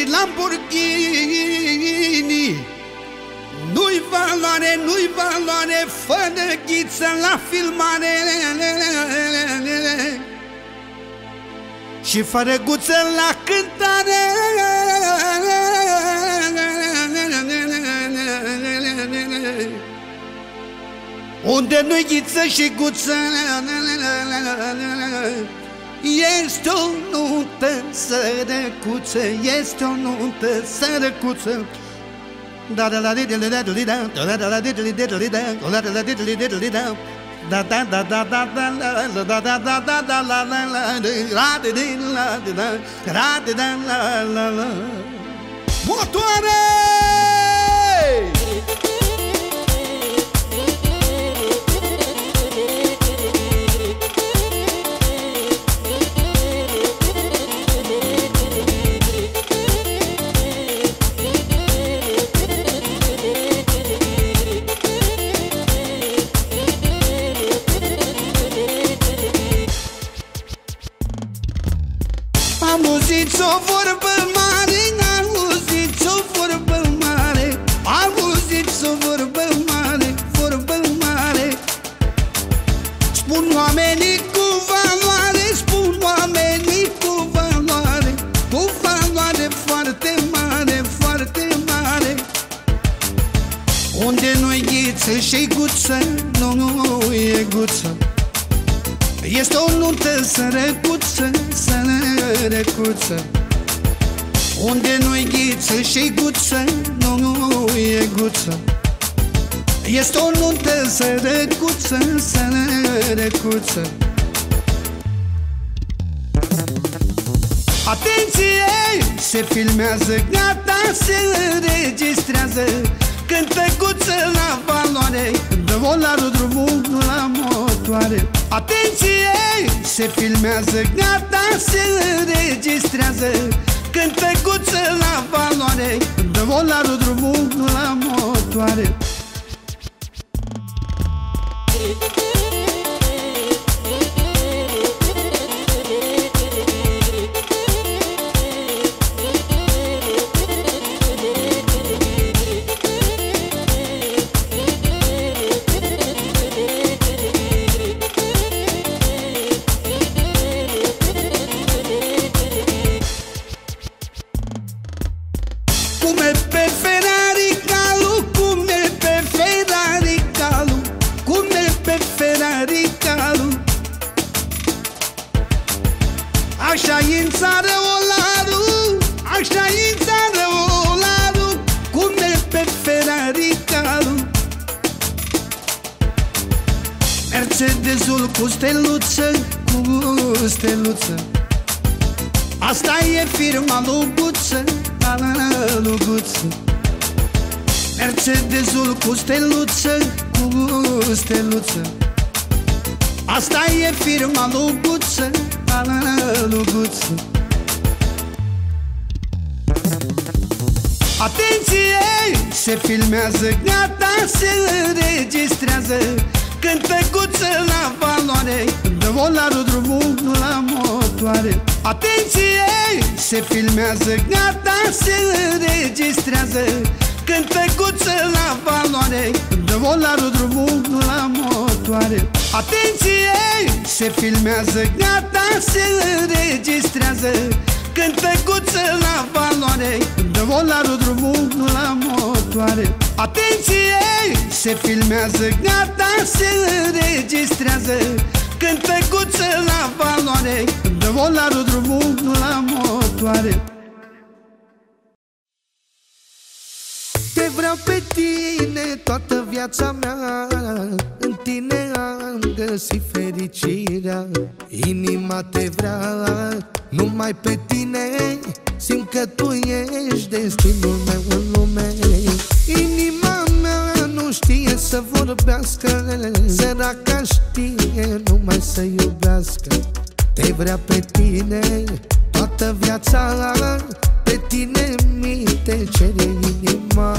Lamborghini. Nu-i valoare, nu-i valoare fără ghiță la filmare și fără guță la cântare. Unde nu-i ghiță și guță este o nuntă sărăcuță, este o nuntă sărăcuță. Da da da da da da da da da da da. Motoare! Auziți o vorbă mare, auziți o vorbă mare, auziți o vorbă mare, vorbă mare. Spun oamenii cu valoare, spun oamenii cu valoare foarte mare, foarte mare. Unde nu-i ghiță și guță, nu e guță, este o nuntă sărăcuță, sărăcuță. Unde nu-i ghiță și guță, nu e guță, este o nuntă sărăcuță, sărăcuță. Atenție! Se filmează, gata, se înregistrează. Cântăcuță la valoare, dă volarul drumul la motoare. Atenție! Se filmează, gata, se înregistrează. Cântăcuță la valoare, dă volarul drumul la motoare. Așa-i în țară Olaru, așa-i în țară Olaru, cum e pe Ferrari calul. Mercedesul cu steluță, cu steluță, asta e firma Luguță, Luguță. Mercedesul cu steluță, cu steluță, asta e firma Luguță, Luguță. Atenție! Se filmează, gata, se înregistrează. Cântăcuță la valoare, dă volarul drumul la motoare. Atenție! Se filmează, gata, se înregistrează. Cântăcuță la valoare, dă volarul drumul la motoare. Atenție! Se filmează, gata, se înregistrează. Cântăcuță la valoare, dă volarul drumul la motoare. Atenție! Se filmează, gata, se înregistrează. Cântăcuță la valoare, dă volarul drumul la motoare. Te vreau pe tine toată viața mea, în tine am găsit fericirea. Inima te vrea numai pe tine, simt că tu ești destinul meu în lume. Inima mea nu știe să vorbească, săraca știe numai să iubească. Te vrea pe tine toată viața, pe tine mi te cere inima.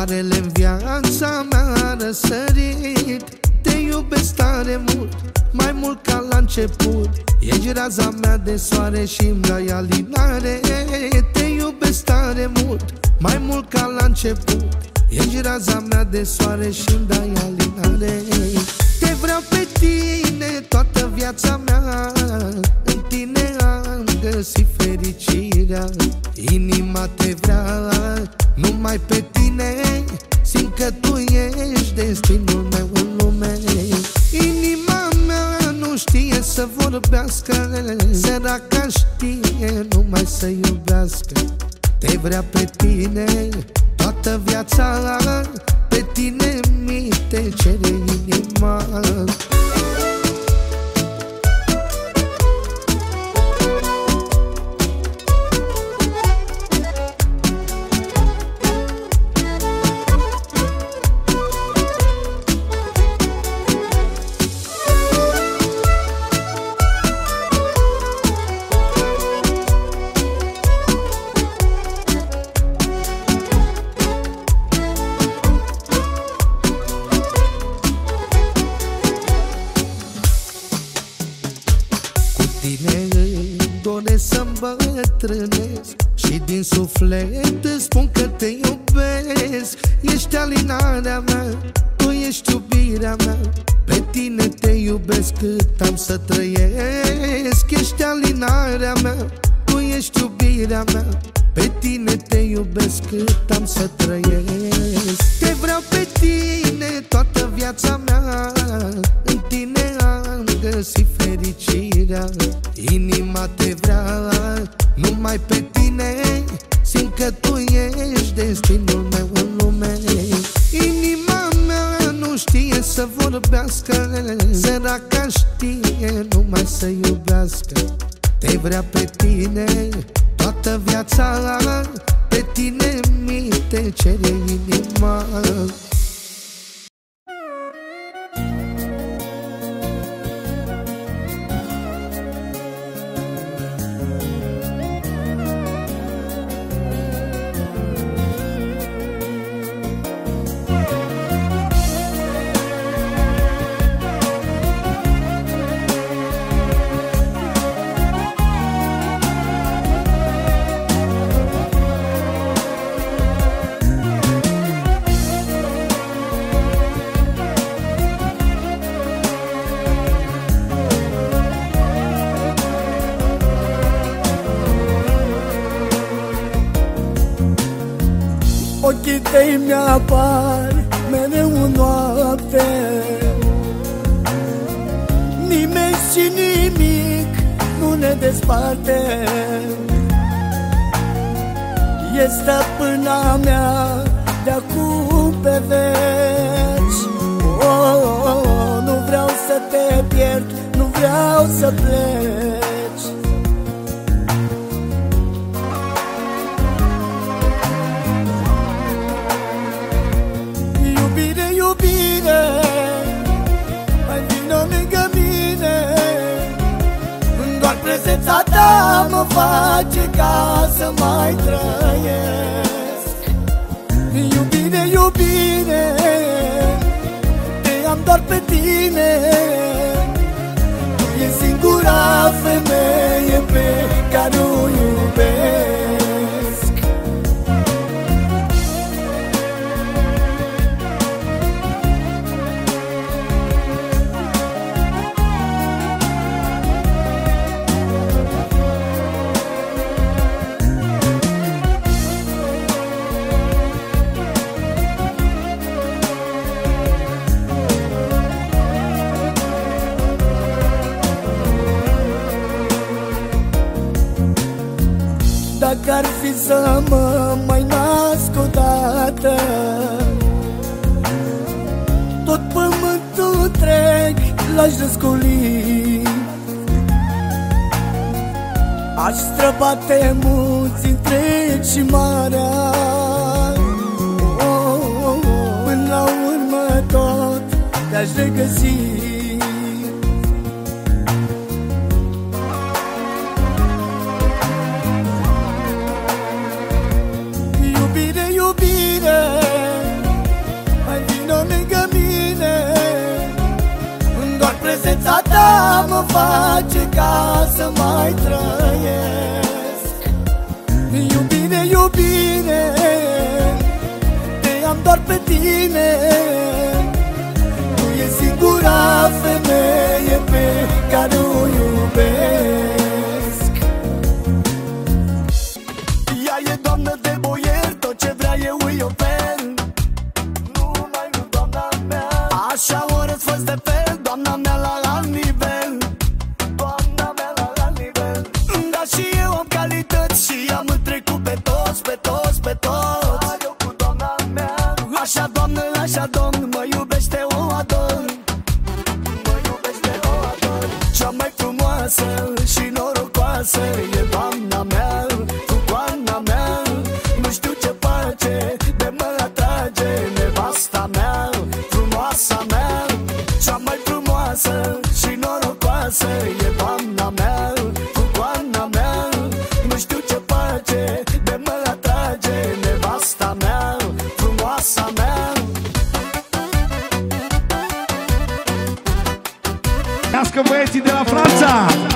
Soarele-n viața mea a răsărit. Te iubesc tare mult, mai mult ca la început. Ești raza mea de soare și-mi dai alinare. Te iubesc tare mult, mai mult ca la început. Ești raza mea de soare și-mi dai alinare. Te vreau pe tine toată viața mea, în tine am găsit fericirea. Inima te vrea numai pe tine, simt că tu ești destinul meu în lume. Inima mea nu știe să vorbească, săraca știe numai să iubească. Te vrea pe tine toată viața, pe tine mi te cere inima. Doresc să îmbătrânesc și din suflet îți spun că te iubesc. Ești alinarea mea, tu ești iubirea mea, pe tine te iubesc cât am să trăiesc. Ești alinarea mea, tu ești iubirea mea, pe tine te iubesc cât am să trăiesc. Te vreau pe tine toată viața mea, în tine am găsit fericirea. Inima te vrea numai pe tine, simt că tu ești destinul meu în lume. Inima mea nu știe să vorbească, săraca știe numai să iubească. Te vrea pe tine toată viața, pe tine mi te cere inima. Ochii tăi mi-apar mereu în noapte, nimeni și nimic nu ne desparte. E stăpâna mea de-acum pe veci. Oh, oh, oh, nu vreau să te pierd, nu vreau să pleci. Iubire, hai vină lângă mine, doar prezența ta mă face ca să mai trăiesc. Iubire, iubire, te am doar pe tine, tu e singura femeie pe care o iubesc. Dacă ar fi să mă mai nasc odată, tot pământul întreg l-aș răscoli. Aș străbate munți întregi și marea, până la urmă tot te-aș regăsi. Iubire, Doar prezența ta mă face ca să mai trăiesc. Iubire, iubire, te am doar pe tine. Tu e singura femeie pe care o iubesc. Ea e doamnă de boier, tot ce vrea eu îi ofer. Numai nu doamna mea, așa o răsfăț de fel. Doamna mea la alt nivel, doamna mea la alt nivel. Dar și eu am calități și am trecut pe toți, pe toți, pe toți. Dar eu cu doamna mea, așa doamnă, așa domn, mă iubește, o ador. Mă iubește, o ador. Cea mai frumoasă și norocoasă e doamna mea, frucoana mea. Nu știu ce face, de mă atrage nevasta mea, frumoasa mea. Cea mai frumoasă și norocoasă e doamna mea, frucoana mea. Nu știu ce face, de mă atrage nevasta mea, frumoasa mea. Nască băieții de la Franța!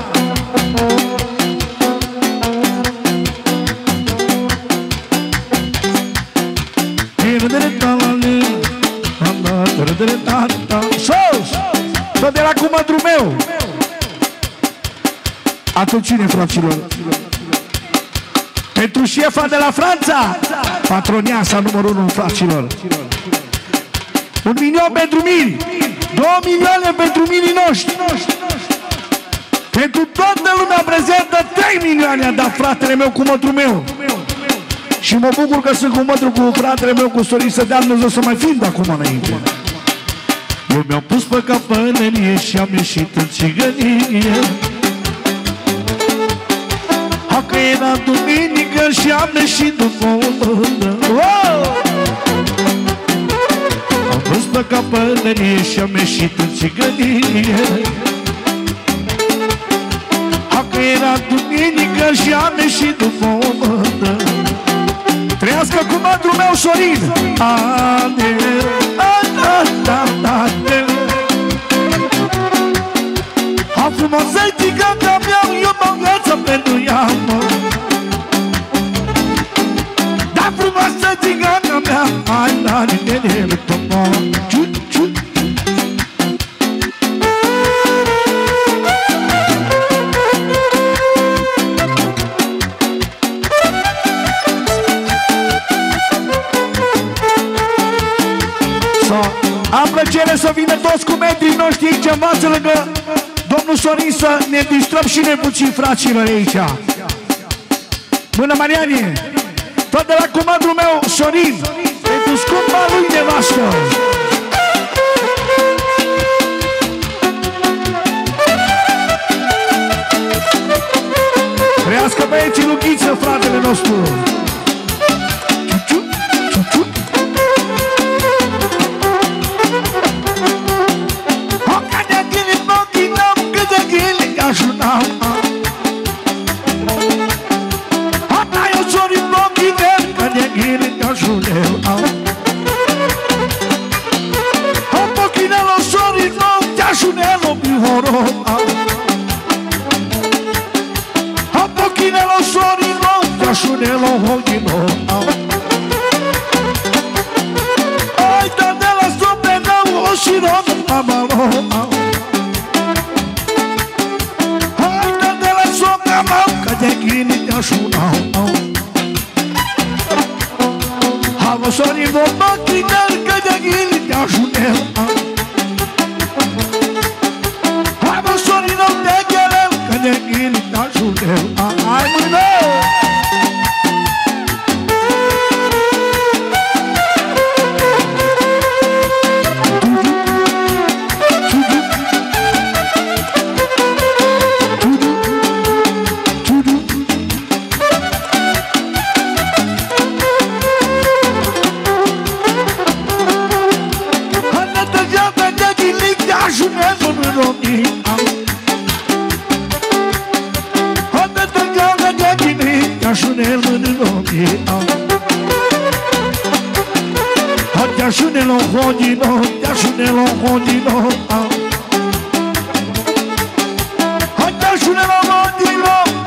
Tot de la cu mădru meu! Atunci cine, fraților? Pentru șefa de la Franța! Patroniasa numărul 1, fraților! 1 milion pentru mini! 2 milioane pentru minii noștri! Pentru toată lumea prezentă 3 milioane a dat fratele meu cu mădru meu! Și mă bucur că sunt cu mădru, cu fratele meu, cu sorii, să dea Dumnezeu să mai fim de acum înainte. Eu mi-am pus pe capănărie și am ieșit în țigănie. Că era duminică și am ieșit după o mână. Am pus pe capănărie și am ieșit în țigănie. Că era duminică și am ieșit după o mână. Trăiască cu mădru meu Sorin. Am frumosă țigănca mea, eu mă îngață pentru ea, mă. Dar frumoasă țigănca mea, hai la ninele, mă. Am plăcere să vină toți cu metrii noștri aici în față lângă domnul Sorin să ne distrăm și ne puțin, fraților, aici. Bună, Marianie! Tot de la comandul meu, Sorin, pentru scumpa lui nevastă. Trăiască băieții Lughiță, fratele nostru.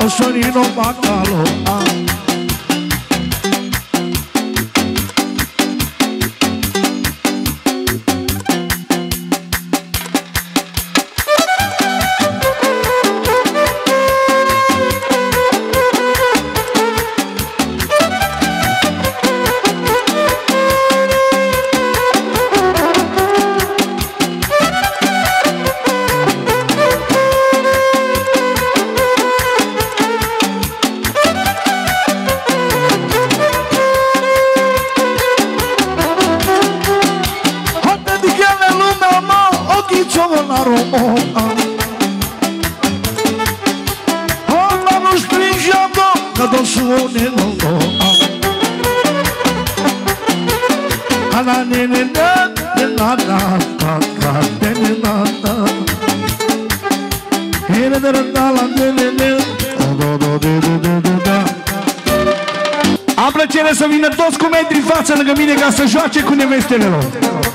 o Sorino Bacalo. Am plăcere să vină toți cu metri în față lângă mine ca să joace cu nevestele lor.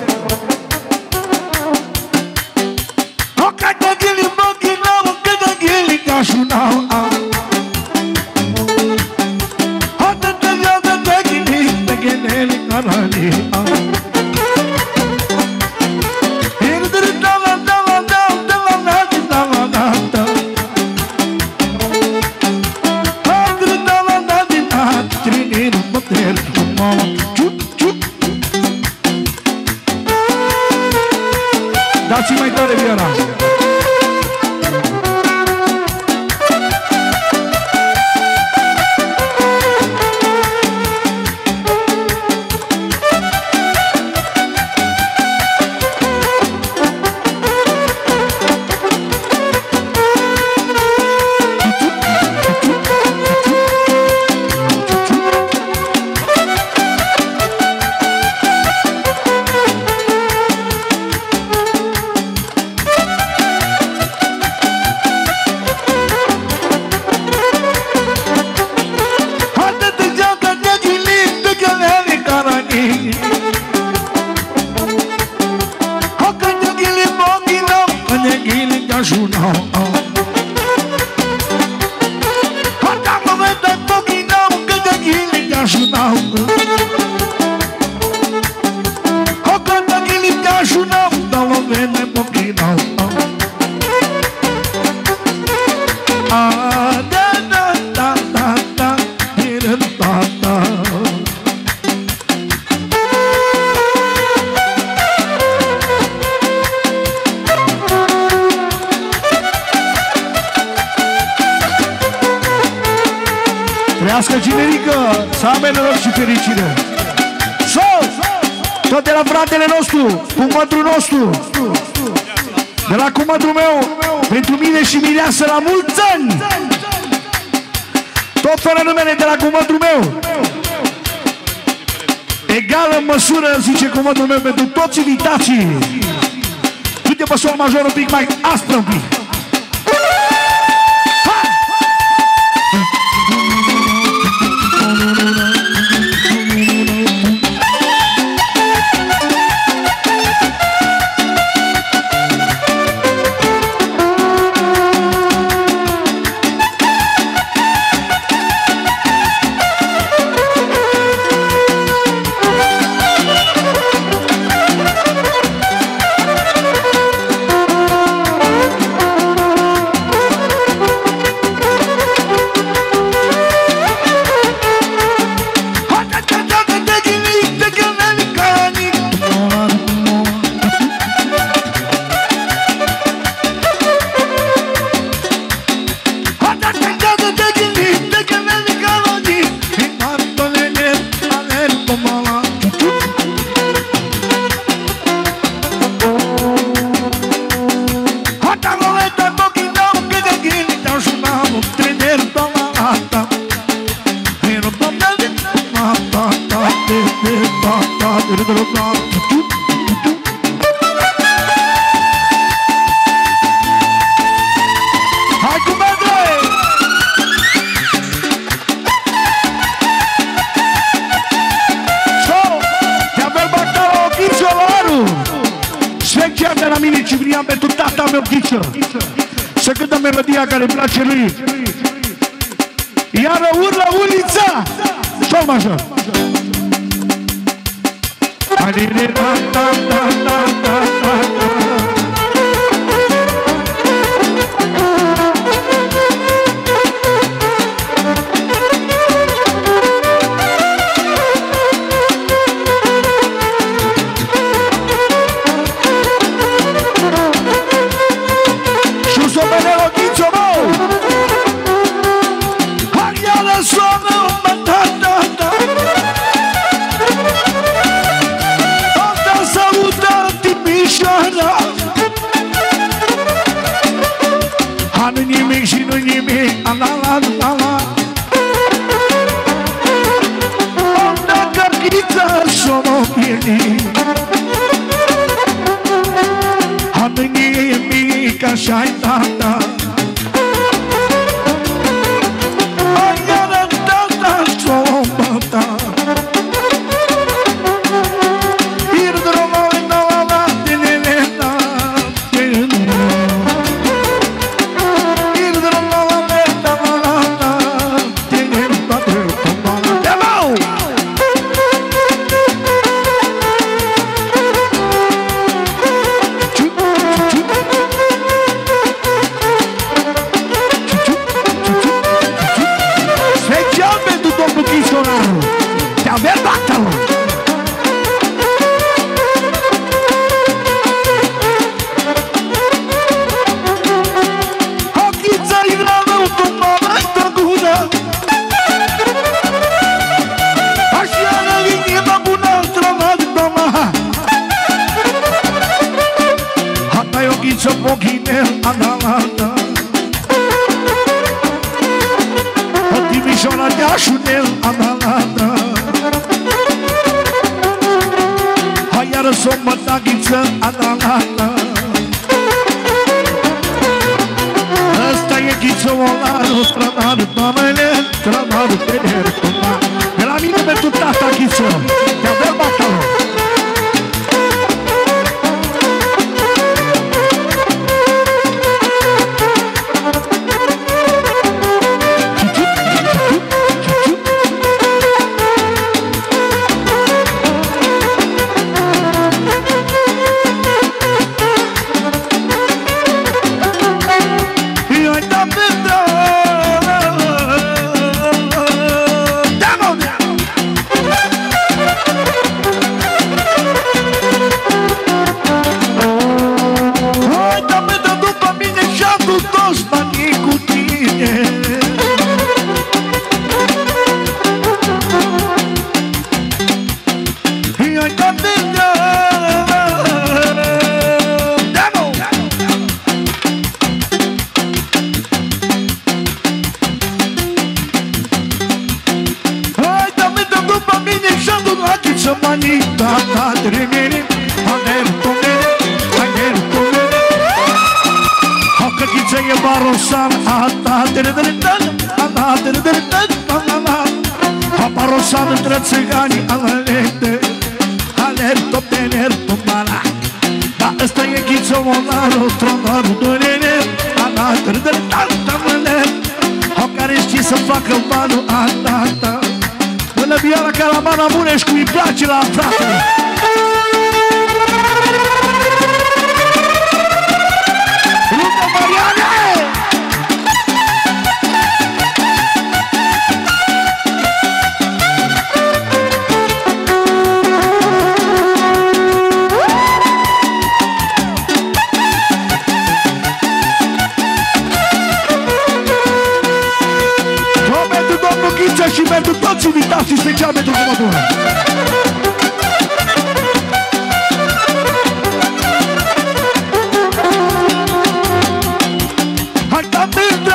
Dați-mi mai tare vioara. Trăiască generică, să aibă noroc și fericire. Tot de la fratele nostru, cumătru nostru, de la cumătru meu, pentru mine și Mireasă la mulți ani. Tot fără numele de la cumătru meu. Egală măsură, zice cumătru meu, pentru toți invitații. Du-te pe sol major un pic mai aspră un pic. Hai cu mândre! Te-am verbactat o ghiță, Laru! Secția de la mine, Ciprian, pentru tata meu ghiță. Să cântă melodia care îi place lui. Iară urlă ulița! Sol major! Nu nimic și nu nimic, ala. Onda cărchița s-o pierdit. Nu nimic, așa-i tata. Iară tata s-o băta. Și pentru toți invitații special pentru Comodoare. Hai, Tamildă!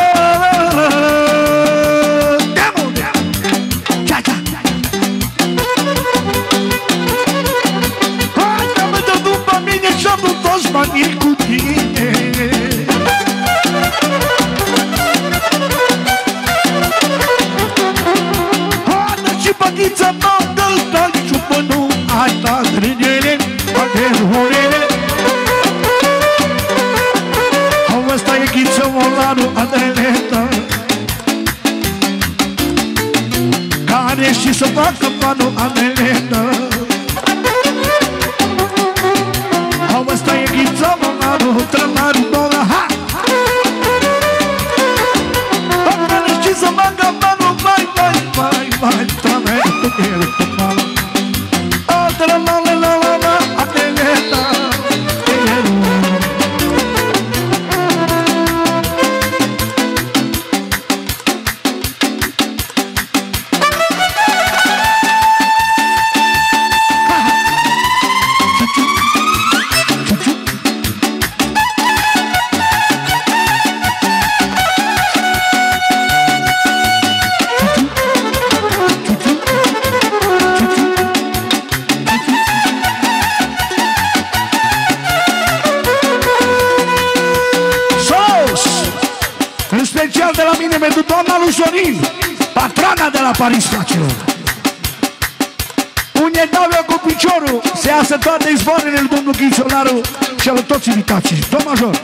Hai, Tamildă, după mine și-am dus toți banii cu tine. Păghița mea dă-l ciupănul, ai dat râdele, poate horele. Ăsta e Ghiță Molanu, Adreleta. să facă banul amelena. Au ăsta e ghița, mămarul, trămarul, dola, ha! Am ce să facă banul, vai, vai, vai, vai, trămarul, trămarul, trămarul, la, la, la, amelena. De la mine pentru doamna lui Sorin, patrona de la Paris, fraților. Unde dau eu cu piciorul, se iasă toate izvoarele lui domnul Ghiționaru și al toți invitații. Domn major.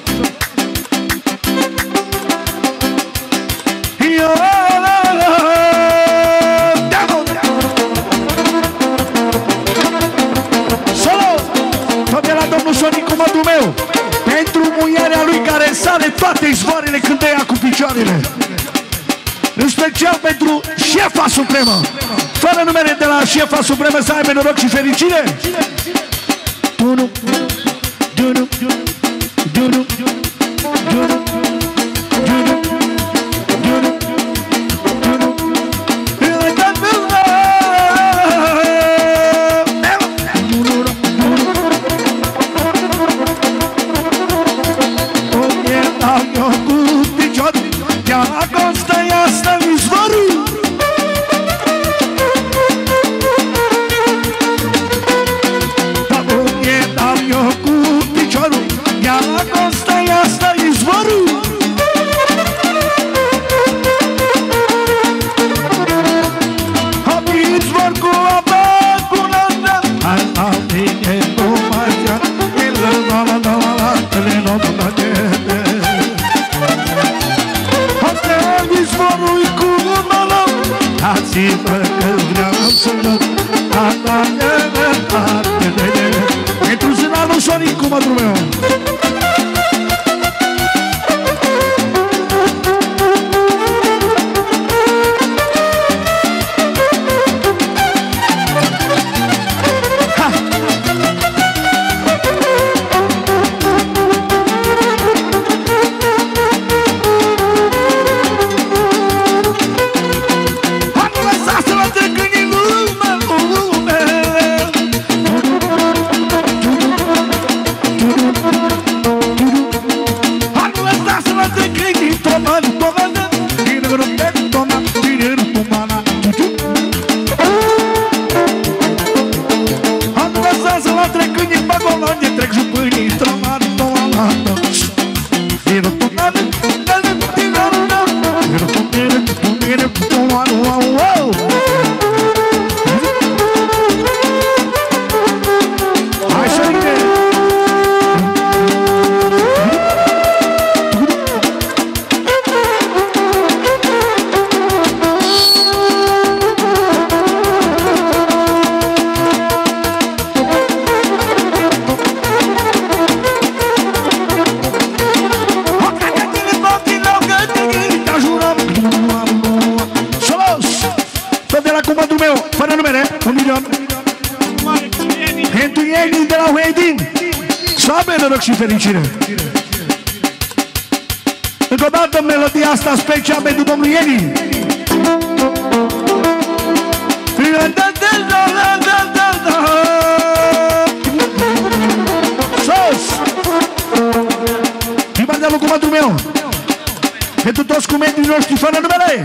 Solo! Tot de la domnul Sorin cu mădul meu. Pentru muierea lui care sare toate izvoarele când te ia cu picioarele. În special pentru șefa supremă. Fără numere de la șefa supremă, să aibă noroc și fericire. Dunu, dunu, dunu, dunu, dunu, dunu, dunu. Pentru zânarul Sorin cu mădrul meu. Și fericire. Încă o dată melodia asta special pentru domnul Ieni. Sos! Din partea lui cumătul meu. Pentru toți cumătrii noștri fără numele.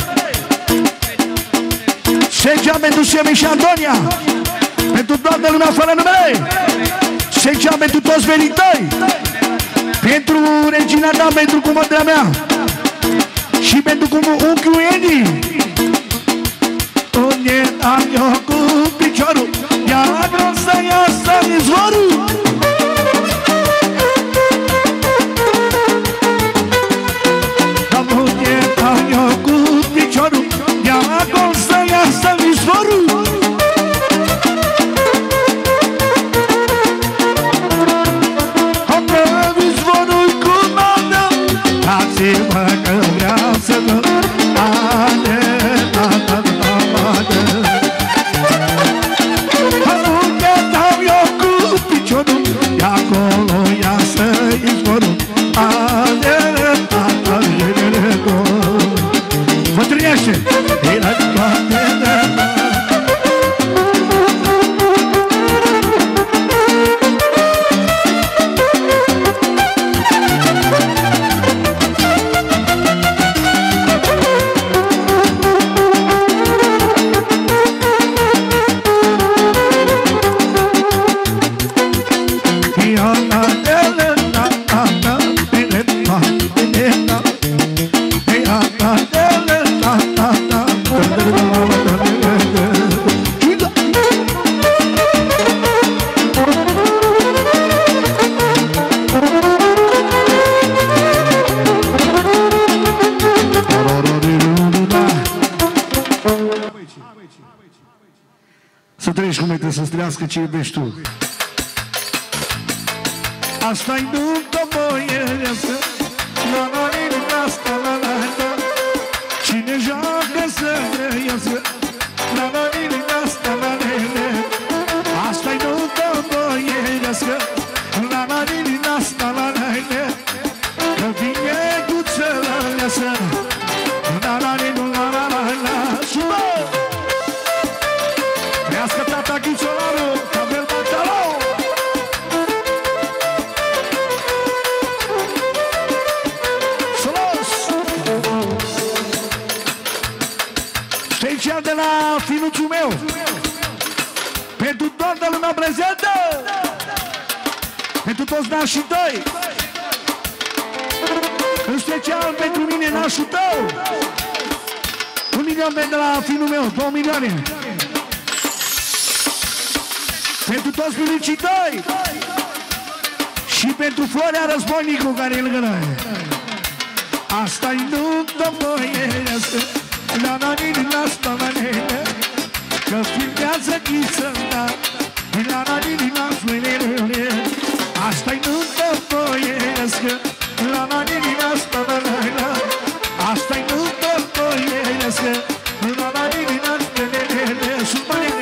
Segea pentru Semi și Antonia. Pentru toată lumea fără numele. Segea pentru toți venităi. Pentru regina ta, pentru cumătrea mea. Și pentru unchiul Edi. Unde am eu cu piciorul, iar vreau să iasă izvorul. Dar unde am eu cu piciorul, iar vreau să iasă izvorul. înțelegi cum trebuie să-ți trăiască ce iubești tu. Asta-i nuntă boierească, la la la asta la la la. Cine joacă să trăiască, la la la asta la la la. Asta-i nuntă boierească, la la la asta la la la. Că vine cu țărăleasă, la la la la la la. Subă! Trească tata Ghițolaru, Pavel Bacalou! Special de la finuțul meu, pentru toată lumea prezentă, pentru toți nașii tăi, în special pentru mine, nașul tău, 1 milion de la finul meu, 2 milioane, pentru toți bunicii tăi și pentru Florea Războinicu care e lângă noi. Asta-i nuntă boierească, la la la asta la la. Că filmează ghițăna, la la la la. Asta-i nuntă boierească, la la la asta la la. Asta-i nuntă boierească, la la la la. Sunt manele.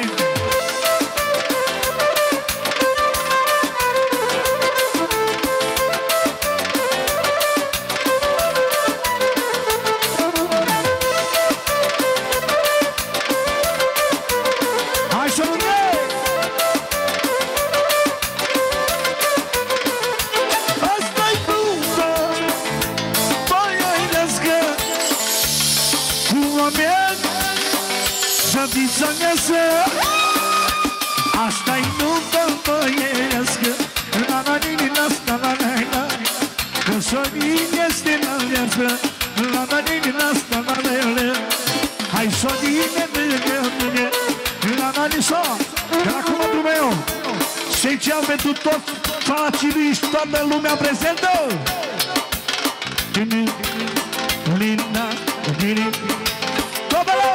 Asta-i nuntă boierească, la la la asta la la la. Că Sorin este la viață, la la la asta la la la. Hai Sorine, mâine, la la la. De la comandul meu, special pentru toți frații și toată lumea prezentă. Lina, Lina, Tobele!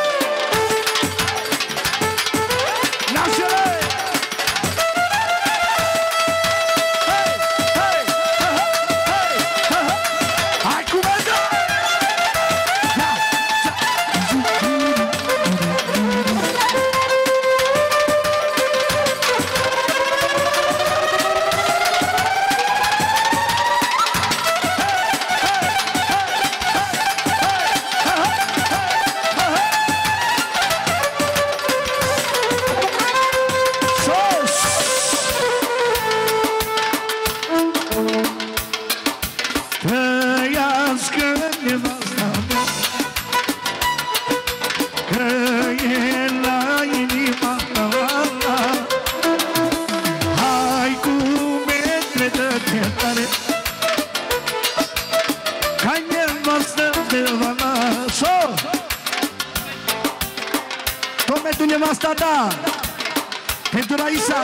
Nevasta ta, pentru Raisa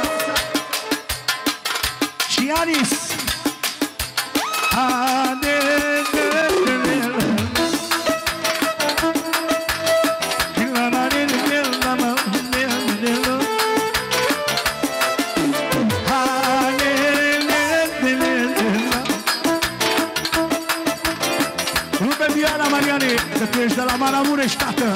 și Anis. Rupe Viana Mariane, că tu ești de la Maramureș, tată.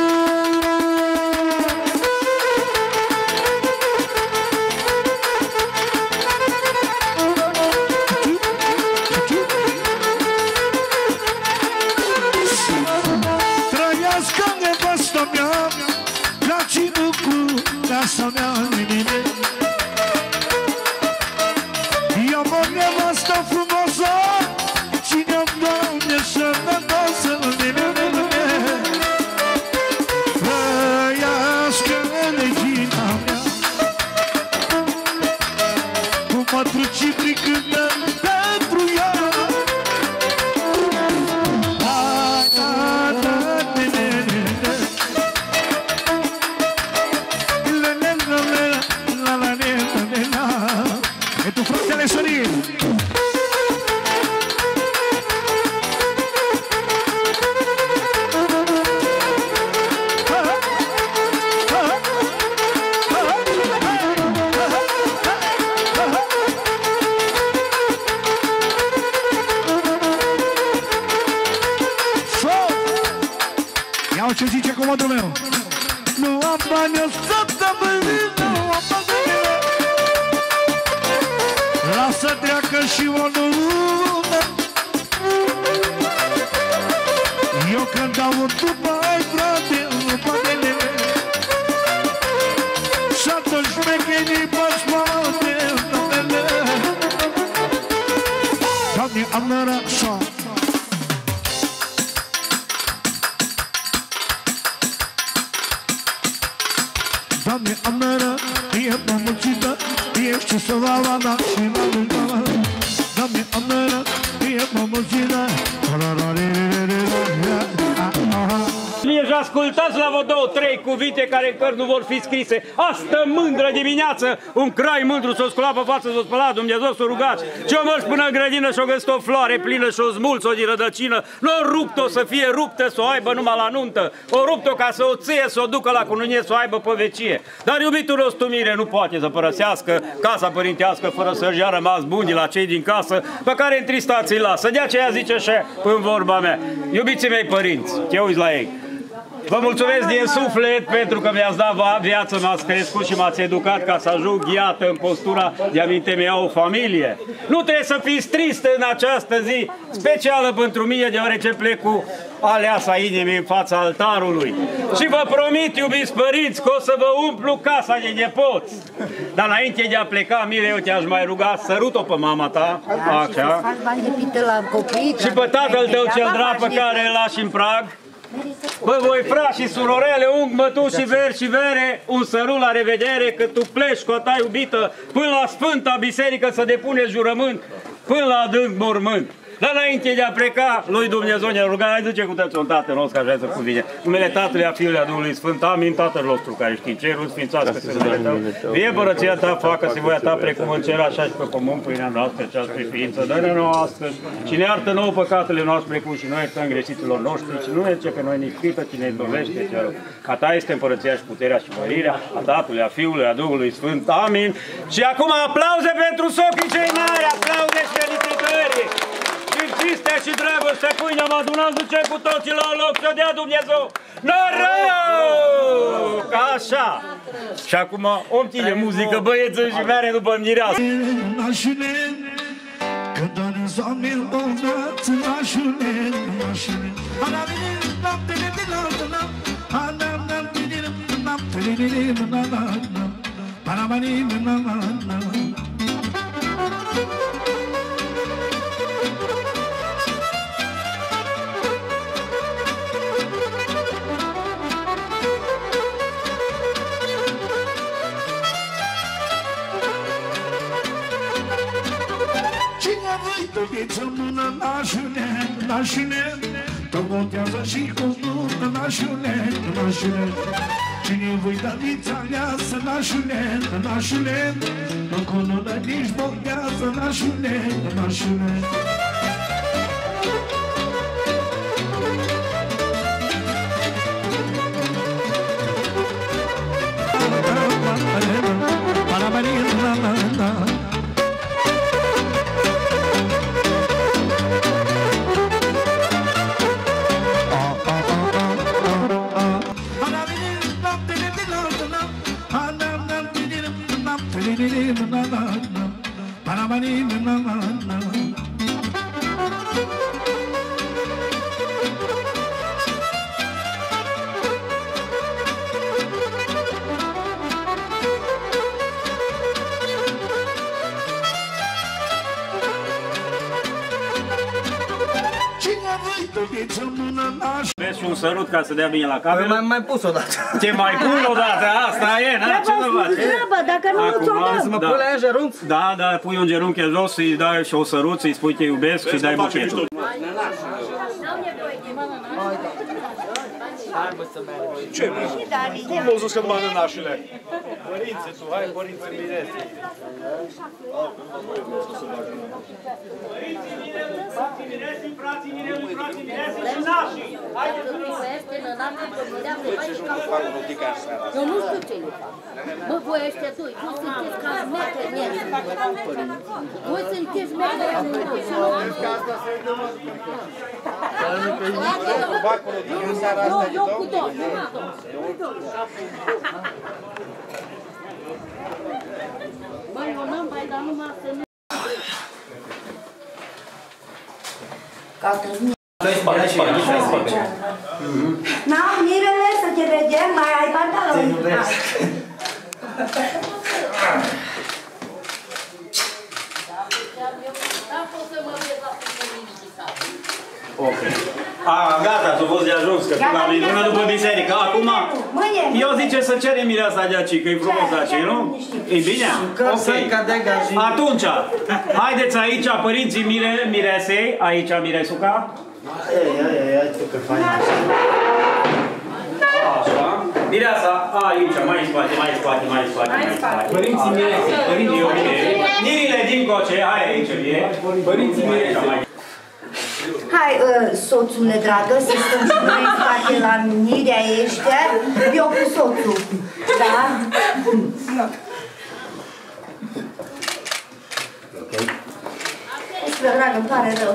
Casa mea, mine. Eu mă nevastă frumoasă, cine-mi Doamne sănătoasă, mine. Sau ce zice comodul meu? Nu am bani, o să tămâni, nu am bani. Lasă treacă și o lună. Eu când dau tu bai, frate, în panele. Și atunci mechenii mă-și poate în numele. Doamne, am nărășa. Doamne, am nără, e pămânțită, ești să va lana și la luna. Doamne, am nără, e pămânțită. Nici ascultați la vă două, trei cuvinte care în cărți nu vor fi scrise. Astă mândră dimineață, un crai mândru s-o scula pe față, s-o spăla, Dumnezeu s-o rugați. Ce-o mers până în grădină și-o găsit o floare plină și-o smulți-o din rădăcină. Nu-o rupt-o să fie ruptă, să o aibă numai la nuntă. O rupt-o ca să o ție, să o ducă la cununie, să o aibă pe vecie. Dar iubitul nostru Mire nu poate să părăsească casa părintească fără să-și ia rămas bun de la cei din casă, pe care întristați îi lasă. De aceea zice și în vorba mea, iubiții mei părinți, te uiți la ei. Vă mulțumesc din suflet pentru că mi-ați dat viață, m-ați crescut și m-ați educat ca să ajung, iată, în postura de a-mi întemeia o familie. Nu trebuie să fiți tristă în această zi specială pentru mine, deoarece plec cu aleasa inimii în fața altarului. Și vă promit, iubiți părinți, că o să vă umplu casa de nepoți. Dar înainte de a pleca, Mire, eu te-aș mai ruga, sărut-o pe mama ta, așa, și pe tatăl tău cel drag pe care îl lași în prag. Bă, voi frați și surorele, unghi, mătuși și veri și vere, un sărut la revedere, că tu pleci cu a ta iubită până la Sfânta Biserică să depune jurământ, până la adânc mormânt. Dar înainte de a pleca, lui Dumnezeu ne ruga, hai zice cu tăți un Tatăl nostru, așa să cuvine. Numele Tatălui, a Fiului, a Duhului Sfânt, amin, Tatăl nostru care știi cerul, sfințească-se numele Tău. Vie părăția Ta, facă-se voia Ta, precum în cer, așa și pe pământ, pâinea noastră, cea spre ființă, dă-ne nouă astăzi și ne iartă nouă păcatele noastre, precum și noi iertăm greșiților noștri, și nu ne pe noi nici frică, ci ne izbăvește cerul. A Ta este împărăția și puterea și mărirea, a Tatălui, a Fiului, a Duhului Sfânt, amin. Și acum aplauze pentru socrii cei mari, aplauze și felicitări! Cinstea și dragostea, pâine am adunat, duce cu toții la loc, să dea Dumnezeu noroc! Așa! Și acum om tine muzică, băieță și mere după mireasă. Nașule, că doar în somnul o viață, nașule, nașule. Viața bună, nașule, nașule, că montează și cu bună, nașule, nașule. Cine voi da viața aleasă, nașule, nașule, încolo la nici bogează, nașule, nașule. Vezi și un sărut ca să dea bine la cameră? Mai pus odată. Te mai pun odată, asta e, na? Ce să faci? Treaba, dacă nu ți-o Să mă pui la ea genunchi? Da, da, pui un genunchi jos, să-i dai și o sărut, să-i spui te iubesc și dai buchetul. Ce, mă? Cum v-au zis că numai nănașule? Părințe, tu, hai, părințe, bine. Frații mireți, frații mireți, frații mirease și nașii. Haideți să eu nu știu ce le fac. Bă, voi ăștia doi, voi sunteți ca șmecheri neți. Voi sunteți șmecheri neți. Eu cu domnul. Băi, eu n-am bai, dar numai să nu... N-am mirele să te vedem, mai ai pantaloni. Gata, s-a fost de ajuns, că tu am venit până după biserică. Acum, eu zice să cerem mireasa de aici, că e frumos aici, nu? E bine? Ok. Atunci, haideți aici, părinții miresei, aici miresuca. Așa. Mireasa, aici, mai în spate, mai în spate, mai în spate, mai în spate. Părinții miresei, părinții miresei. Nirile din coce, hai aici, mire. Părinții miresei. Hai, soțule dragă, să stăm și noi în spate la mirea ăștia, eu cu soțul, da? Dragă, îmi pare rău.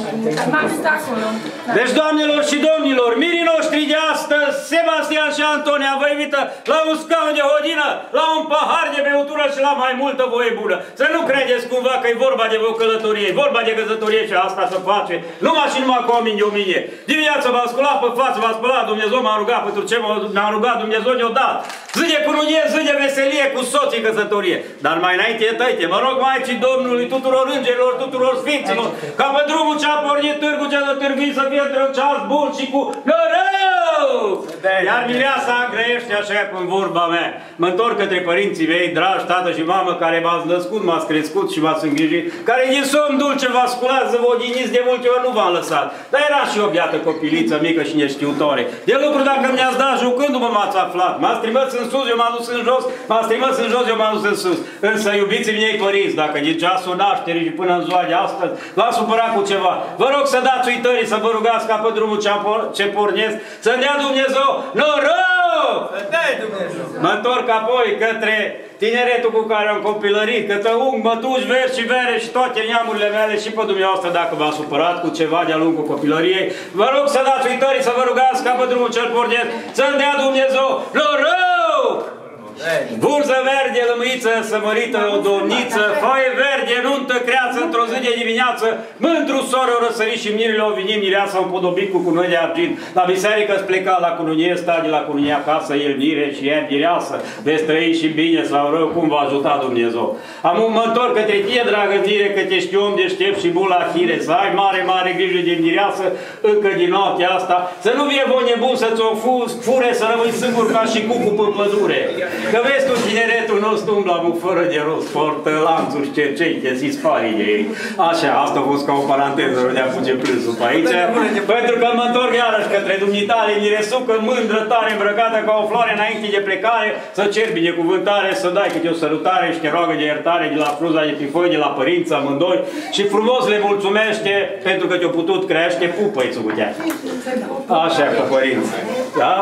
Deci, doamnelor și domnilor, mirii noștri de astăzi, Sebastian și Antonia, vă invită la un scaun de hodină, la un pahar de beutură și la mai multă voie bună. Să nu credeți cumva că e vorba de o călătorie, e vorba de căsătorie și asta se face numai și numai cu oameni de ominie. Dimineața v-a sculat pe față, v-a spălat Dumnezeu, m-a rugat pentru ce m-a rugat Dumnezeu ne-o dat. Zi de cununie, zi de veselie cu soții căsătorie. Dar mai înainte, tăite, mă rog Maicii Domnului, tuturor îngerilor, tuturor sfinților, ca pe drumul ce-a pornit târgul ce a târguit să fie între un ceas bun și cu nărău! Iar mireasa grăiește așa cum vorba mea. Mă întorc către părinții mei, dragi tată și mamă, care m-ați născut, m-ați crescut și m-ați îngrijit, care din somn dulce v-ați sculat, zăvodiniți de multe ori nu v-am lăsat. Dar era și o biată copiliță mică și neștiutoare. De lucru dacă mi-ați dat jucându-mă m-ați aflat. M-ați trimis în sus, eu m-am dus în jos, m-ați trimis în jos, eu m-am dus în sus. Însă iubiți-mi ei părinți, dacă din ceasul nașterii și până în ziua de astăzi v-ați supărat cu ceva, vă rog să dați uitării, să vă rugați ca pe drumul ce pornesc, să-mi dea Dumnezeu noroc! Mă întorc apoi către tineretul cu care am copilărit, către unghi, mătuși, verzi și vere și toate neamurile mele și pe dumneavoastră dacă v-a supărat cu ceva de-a lungul copilăriei. Vă rog să dați uitării, să vă rugați ca pe drumul cel pornesc, să-mi dea Dumnezeu noroc! Burză verde, lămâiță, sămărită, o domniță, foaie verde, nuntă, creață într-o zi de dimineață, mândru soră o răsărit și mirile o vinim, mireasa un podobit cu cununi de argint. La biserică-ți pleca la cununie, sta de la cununie acasă, el mire și el mireasă, veți trăi și bine sau rău, cum v-a ajutat Dumnezeu. Am mă întorc către tine, dragă mire, că te știu om deștept și bun la hire, să ai mare, mare grijă de mireasă încă din noaptea asta, să nu vie voi nebun să-ți o fure, să rămâi singur ca și cucu pe pădure. Că vezi tu, tineretul nostru umbla fără de rost, portă lanțuri, cercei, te sparii de ei. Așa, asta a fost ca o paranteză, nu ne-a fuge plânsul pe aici. Pentru că mă întorc iarăși către dumitale, miresucă, mândră, tare, îmbrăcată ca o floare înainte de plecare, să cer binecuvântare, să dai câte o sărutare și te roagă de iertare de la fruza de pifoi, de la părinți amândoi și frumos le mulțumește pentru că te-au putut crește, pupă-i țugutea. Așa, cu părinți. Da?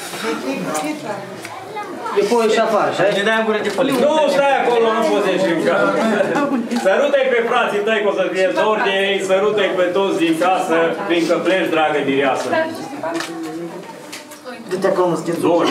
E pui și afară, și aici dai gură de pălincă. Nu, stai acolo, nu poți ieși în casă. Sărută-i pe frații tăi, că o să fie dor de ei, sărută-i pe toți din casă, fiindcă pleci, dragă mireasă. Du-te acolo, nu-ți Dor.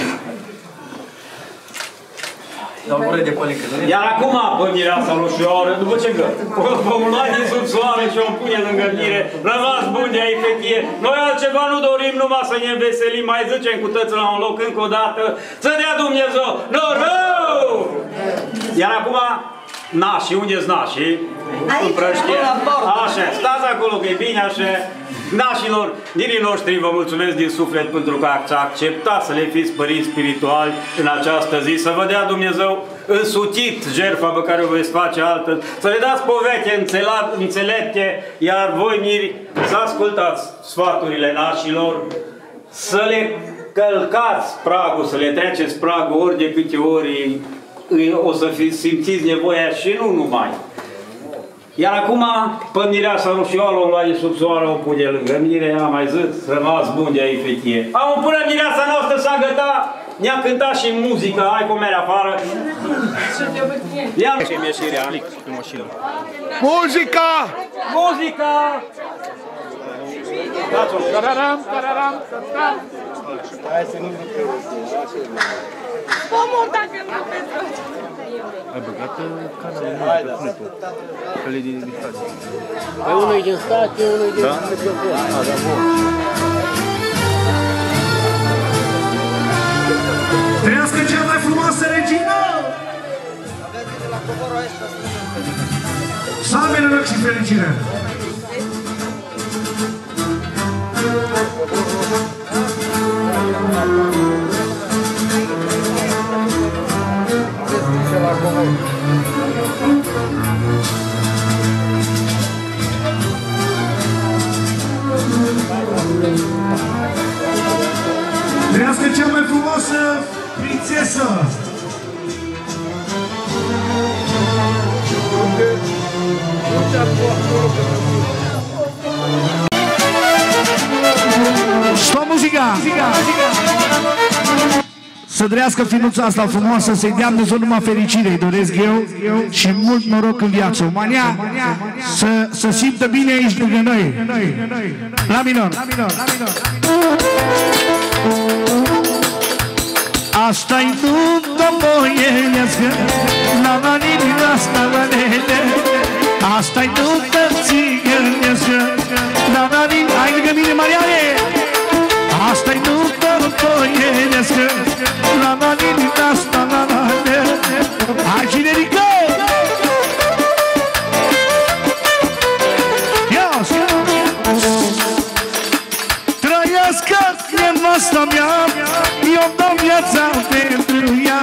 dau gură de pălincă. Iar acum, bă, mireasa lușoară, după ce gă? Vom lua din sub soare și o pune lângă mire, rămas bun de ai fetie. Noi altceva nu dorim, numai să ne înveselim, mai zicem cu tăți la un loc încă o dată, să dea Dumnezeu noroc! Iar acum, nașii, unde-s nașii? Împrăștie. Așa, stați acolo că e bine așa. Nașilor, nirii noștri, vă mulțumesc din suflet pentru că ați acceptat să le fiți părinți spirituali în această zi, să vă dea Dumnezeu însutit jertfa pe care o veți face altăzi, să le dați povete înțelepte, iar voi, miri, să ascultați sfaturile nașilor, să le călcați pragul, să le treceți pragul ori de câte ori o să simțiți nevoia și nu numai. Iar acum, pe mireasa roșioară o lua de sub soară, o pune lângă mire, am mai zis, rămas bun de aici fetie. Am până mireasa noastră s-a gătat, ne-a cântat și muzică, hai cu mere afară. Ia ce-mi ieșirea, pe mașină. Muzica! Muzica! Dați-o! Tararam, tararam, tararam. Hai să nu Omul, dacă nu pentru... Ai băgat canalul meu pe Funetul, că le din state. Păi unul e din state, unul e din microfon. A, da, bun. Trăiască cea mai frumoasă regină! Să am noroc și fericire! Trăiască cea mai frumoasă prințesă! Stop muzica! Să trăiască finuța asta frumoasă, să-i dea Dumnezeu numai fericire, îi doresc eu și mult noroc în viață. Mania să simtă bine aici lângă noi. La minor. Asta-i nuntă boienească, la ninirea asta manele. Asta-i nuntă țigănească, la ninirea... Hai lângă mine, Mariane! Asta-i nuntă boienească, la ninirea asta manele. Hai, generică! Ia-o-s! Trăiască nevasta mea, eu-mi dau viața pentru ea.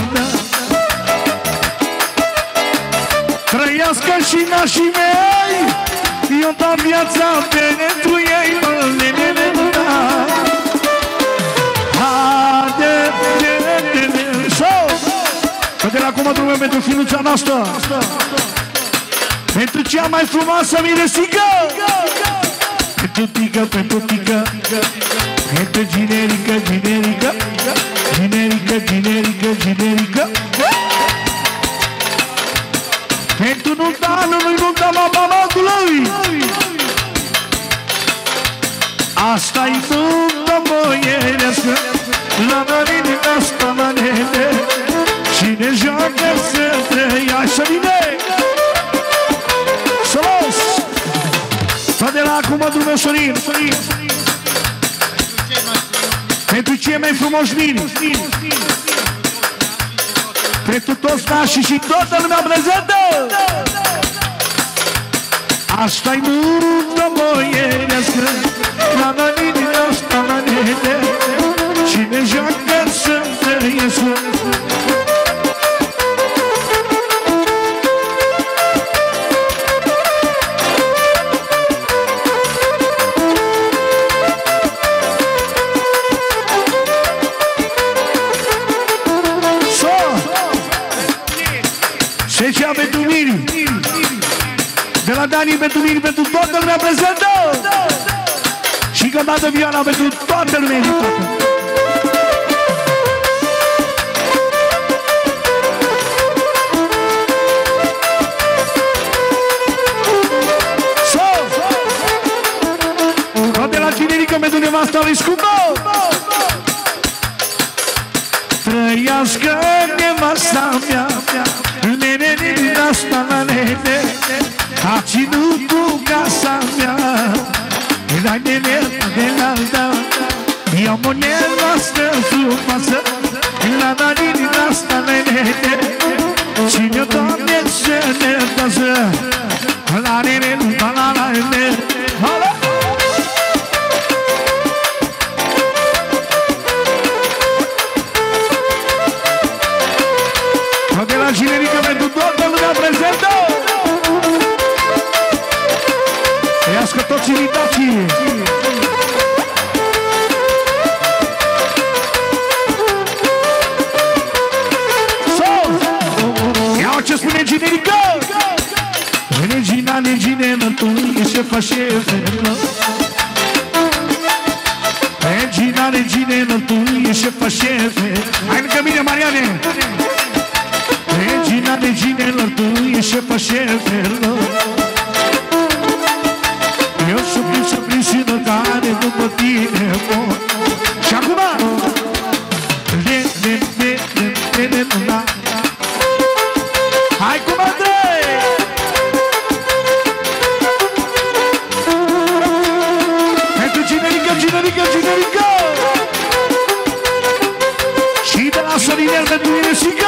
Trăiască și nașii mei, eu-mi dau viața pentru ei. Că de la acum drumul pentru finuța noastră, pentru cea mai frumoasă miresică, pentru tică, pentru tică, pentru generică, generică, generică, generică, generică. Pentru nunta lui, nunta mamatului. Asta-i nunta boierească, la nările asta manele. Cine joacă să trăiască bine. Să los! Să de la acum drumul Sorin. Pentru cei mai frumoși mini, pentru toți nașii și toată lumea prezentă. Asta-i nuntă boierească, la nările asta manele. Cine joacă să trăiască. Secea pentru Miri, de la Dani pentru Miri, pentru toată lumea prezentă. Și cântată viola pentru toată lumea invitată. De la generică pentru nevasta lui scumpă. Trăiască nevasta mea, nene din asta la nene, a ținut cu casa mea, la nene de alta. Eu mă nevastă frumoasă, la nani din asta la nene. Cine-o Doamne să ne pasă, la nene, la nene. De la generică pentru toată lumea prezentă. Trăiască toți invitații. Sol! reginelor, tu ești șefa șefe. Hai lângă mine, Mariane! Regina reginelor, tu ești șefa șefelor. Eu sunt prins și care după tine mor. Și acum hai cu Andrei! Pentru Cinerică! Și de la Sorinel pentru Inesică!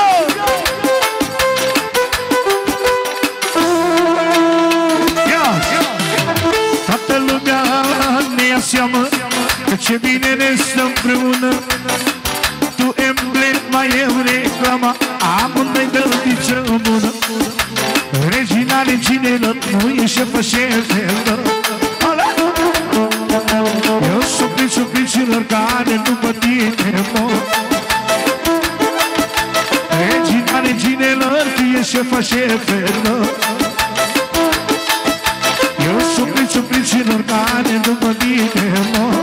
Toată lumea ne ia seamă că ce bine ne stă împreună. Tu emblema, eu reclama, amândoi dă-l-diță bună. Regina reginelor, nu e șefa șefelor. Eu sunt prințul prinților care după tine mor. Regina reginelor, tu e șefa șefelor. Eu sunt prințul prinților care după tine mor.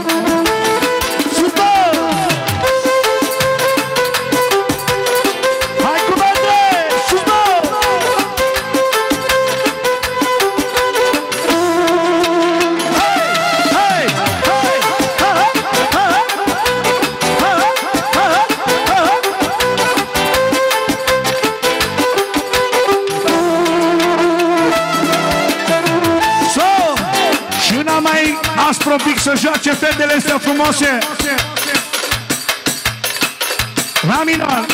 Un pic să joace fetele astea frumoase. La minor.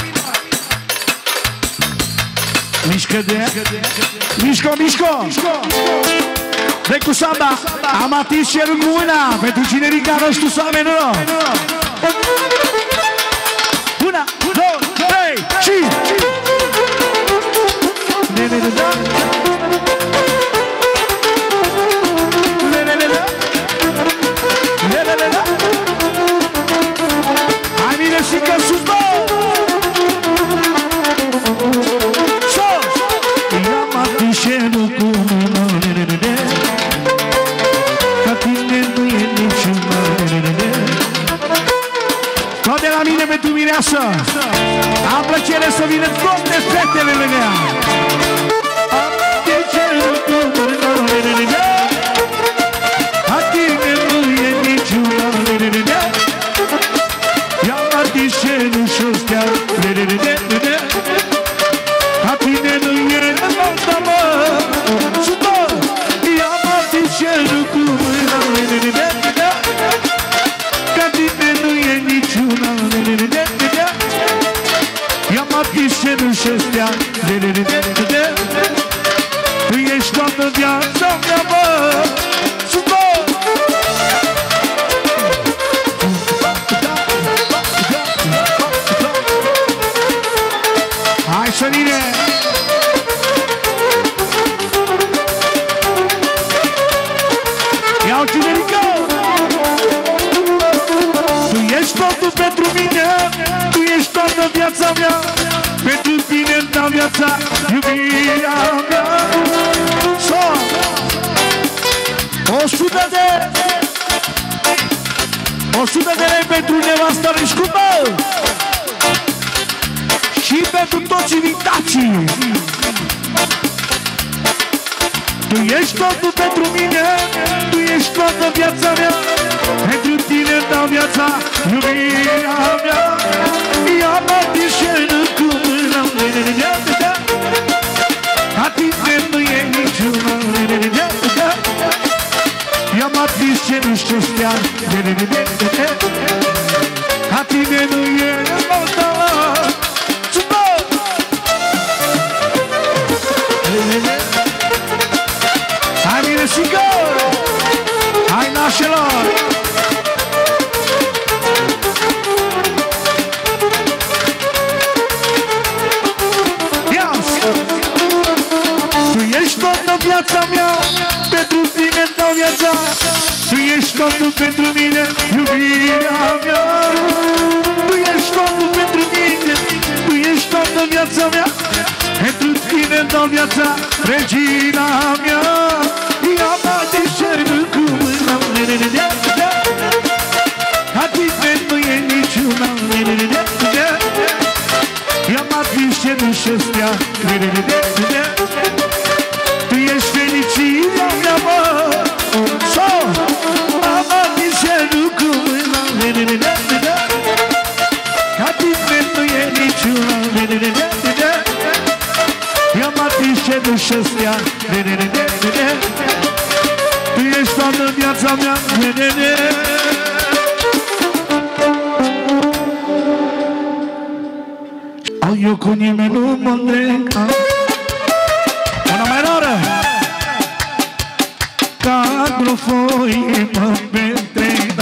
Mișcă de. Mișco. Dă cu samba. Am atins cerul cu mâna. Pentru Cinerica nu știu să amenă. 1, 2, 3 și hai mine și că sus, bă! Sos! I-am afișerul cu mână, ca tine nu e niciuna. Tot de la mine pentru mireasă. Am plăcere să vină toate fetele lângă ea. Afișerul cu mână, ca tine nu e niciuna. I-am afișerul și-o stea. Ca tine nu e niciuna, mă. I-am afișerul cu mână, ca tine nu e niciuna. I-am afișerul și-o stea. Tu ești toată viața mea, mă. Hai, Sărine! Iau Cinerica! Tu ești totul pentru mine, tu ești toată viața mea. Pentru tine îmi dau viața, iubirea mea. 100 de lei pentru nevasta Rișcupă și pentru toți invitații. Tu ești totul pentru mine, tu ești toată viața mea. Pentru tine îmi dau viața, iubirea mea. I-am afișerul cu mâna, ca tine nu e niciuna. I-am afișerul și-o stea, ca tine nu e niciuna. Hai, mine și gol! Hai, nașelor! Tu ești toată viața mea, pentru tine dau viața. Tu ești totul pentru mine, iubirea mea. Tu ești totul pentru mine, tu ești toată viața mea. Pentru tine dau viața, regina mea. I-am afișerul cu mâna, ca tine nu e Eu cu nimeni nu mă îndreg. Una mai rară. Ca într-o foie mă petrec.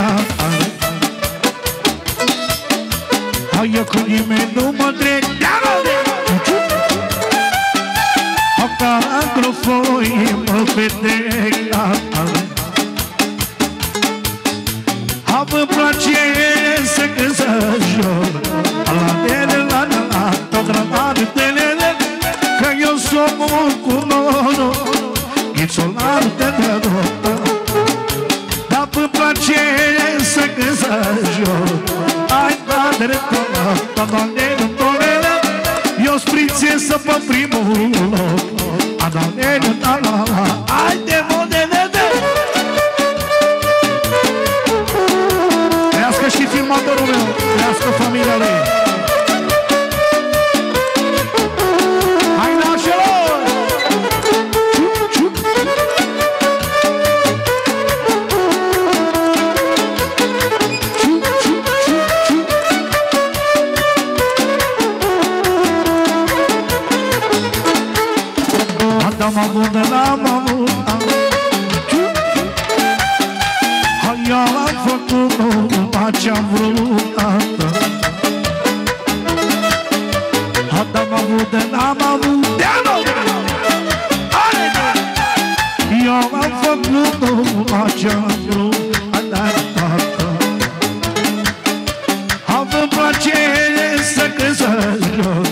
Eu cu nimeni nu mă îndreg. Ca într-o foie mă petrec. Îmi place să cânt să joc că eu sunt mult cu noroc, ghițolar de noroc. Dar îmi place să cânt să joc. Ai dat eu sprințesă pe primul loc. Ai de monede. Trească și filmatorul meu, trească familia lui. Hai nașelor! Am avut, n-am avut. Hai, am făcut ce-am vrut. Am avut, n-am avut. Eu am făcut ce-am vrut. Am-mi place să cânt să joc.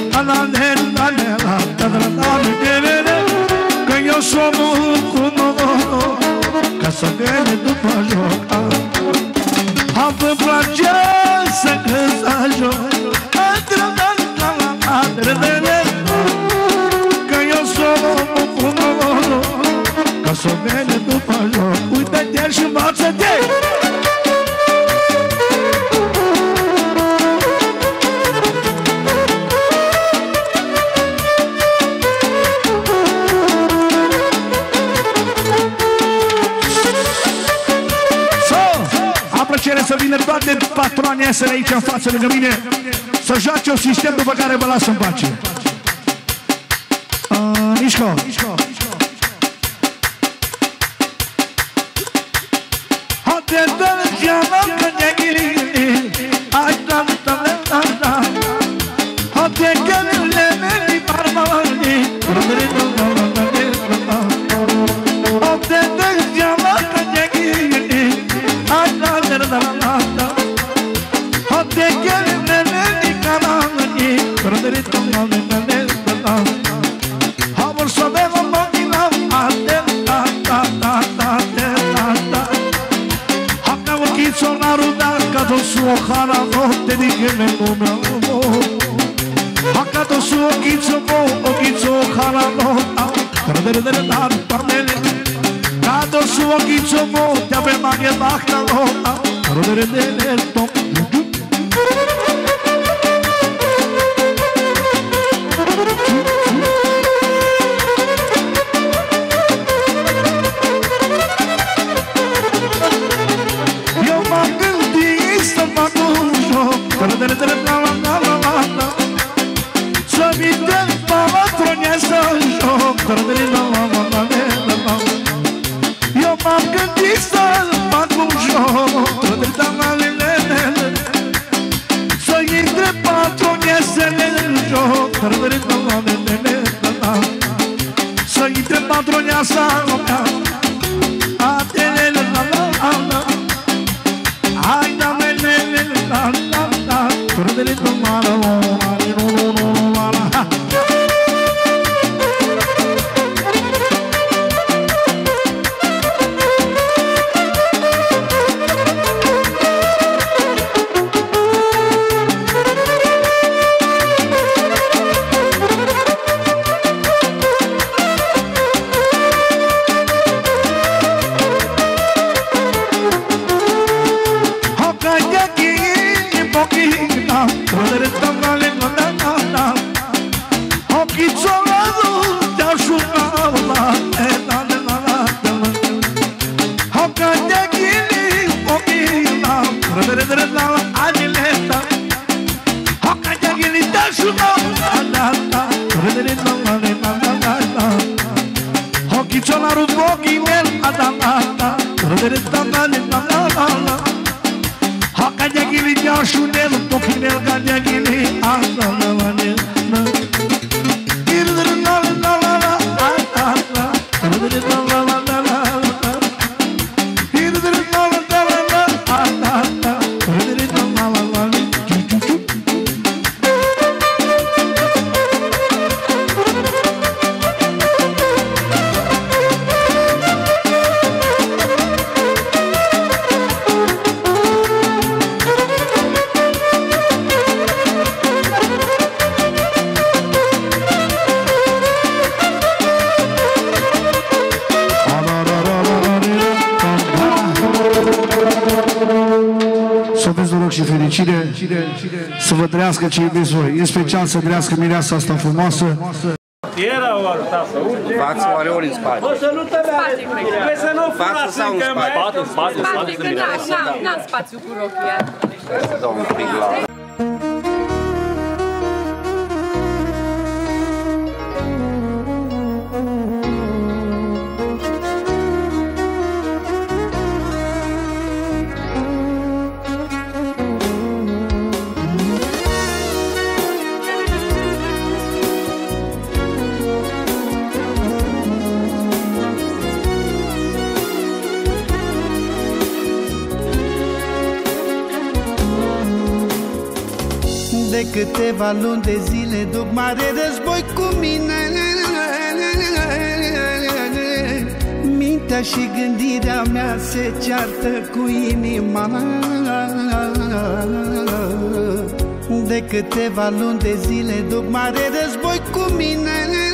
Că eu sunt mult cu noroc, ca să vede după joc. Am-mi place să cânt să joc. Că eu sunt mult cu noroc, ca să vede după joc. Uite-te și învață-te! Să vină toate patroane astea aici în față lângă mine să joace un sistem după care vă las în pace. Mișco! Haide dă-l geamă că ne ghiri. Hai da-da-da-da-da. Haide că-le meri barbari. Haide dă-l geamă că ne ghiri. Hai da-da-da-da-da. Haide că-le meri barbari. Hamur să avem o măgina. Hakato suo hara notte di che me come amo. Hakato suo kitso mo o kitso hara notte. Perdere delle dar parmele. Hakato suo kitso mo te ave maghe bakta notte. Perdere delle top. Eu m-am gândit să fac un joc. Hochiționarul cu ochii mel, Hakaja gili jașunel, tochinel gaja gili, și fericire, să vă trăiască ce iubiți voi. În special să trăiască mireasa asta frumoasă. Era o arta să urce. Față oare ori în spate? O să nu te mere. Trebuie să nu furați încă mai. Spate, că n-am spațiu cu rochia. Dau un pic la... De câteva luni de zile duc mare război cu mine. Mintea și gândirea mea se ceartă cu inima. De câteva luni de zile duc mare război cu mine.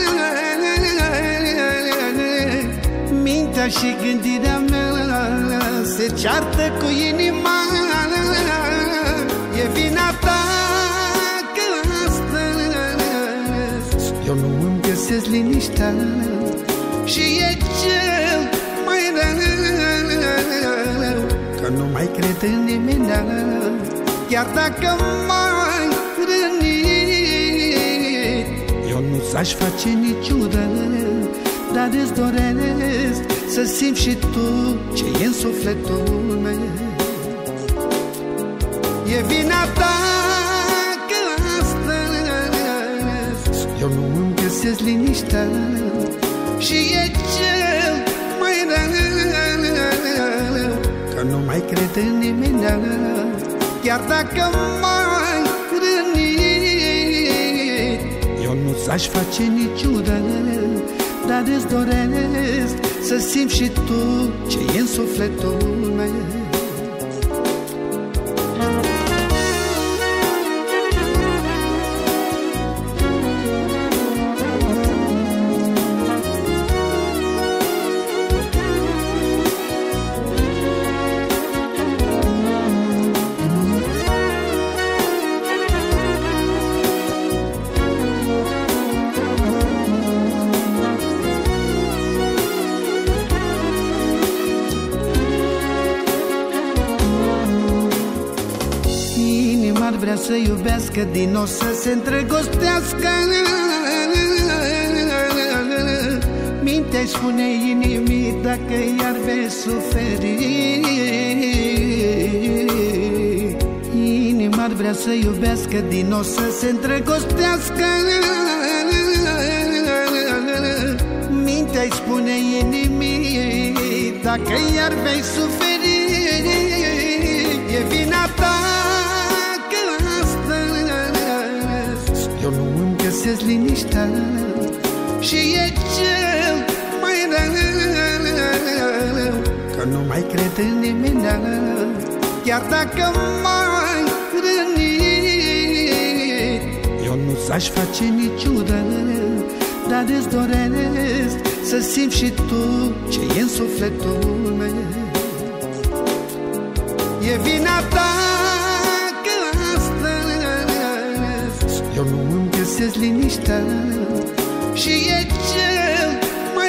Mintea și gândirea mea se ceartă cu inima. E vina ta că astăzi eu nu îmi găsesc liniștea și e cel mai rău că nu mai cred în nimeni, chiar dacă m-ai rănit. Eu nu ți-aș face niciun rău, dar îți doresc să simți și tu ce e în sufletul meu. E vina ta că astăzi eu nu îmi găsesc liniștea și e cel mai rău că nu mai cred în nimeni, chiar dacă m-ai rănit. Eu nu ți-aș face niciun rău, dar îți doresc să simți și tu ce e în sufletul meu. Vrea să iubească din nou, să se îndrăgostească. Mintea-i spune inimii dacă iar vei suferi. Inima-ar vrea să iubească din nou, să se îndrăgostească. Mintea-i spune inimii dacă iar vei suferi. E vina ta eu nu îmi găsesc liniștea și e cel mai rău că nu mai cred în nimeni, chiar dacă m-ai rănit. Eu nu ți-aș face niciun rău, dar îți doresc să simți și tu ce e în sufletul meu. E vina ta eu nu îmi găsesc liniștea și e cel mai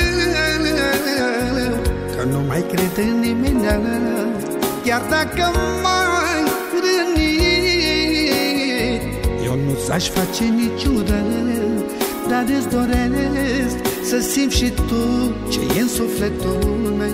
rău că nu mai cred în nimeni, chiar dacă m-ai rănit. Eu nu ți-aș face niciodată, dar îți doresc să simți și tu ce e în sufletul meu.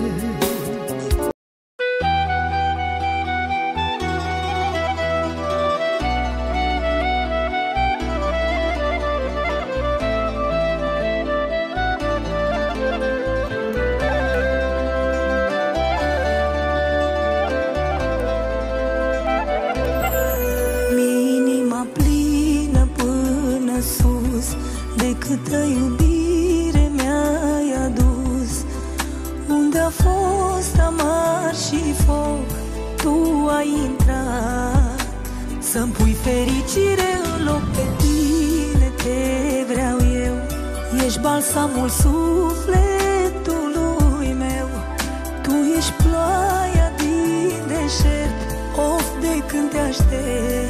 Câtă iubire mi-ai adus, unde a fost amar și foc, tu ai intrat. Să-mi pui fericire în loc pe tine, te vreau eu. Ești balsamul sufletului meu, tu ești ploaia din deșert, of de când te aștept.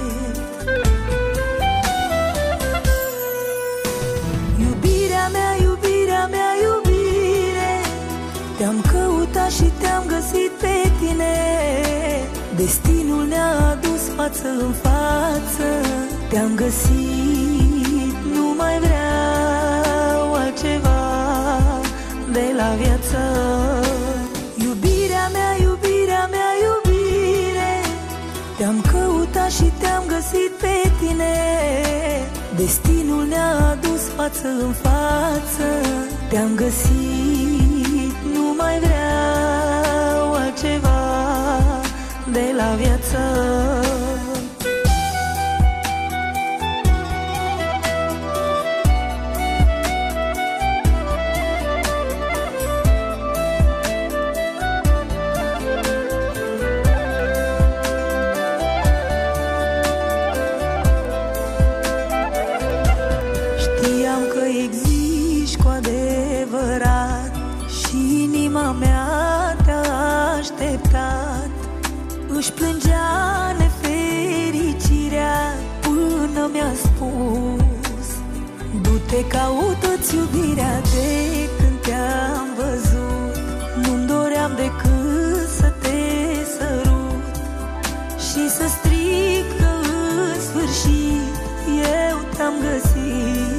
Te-am căutat și te-am găsit pe tine, destinul ne-a adus față în față. Te-am găsit, nu mai vreau altceva de la viață. Iubirea mea, iubirea mea, iubire, te-am căutat și te-am găsit pe tine, destinul ne-a adus față în față. Te-am găsit, nu mai vreau altceva de la viață. Știam că existi cu adevărat și inima mea te-a așteptat. Își plângea nefericirea până mi-a spus: du-te, caută-ți iubirea de când te-am văzut. Nu-mi doream decât să te sărut și să strig că în sfârșit eu te-am găsit.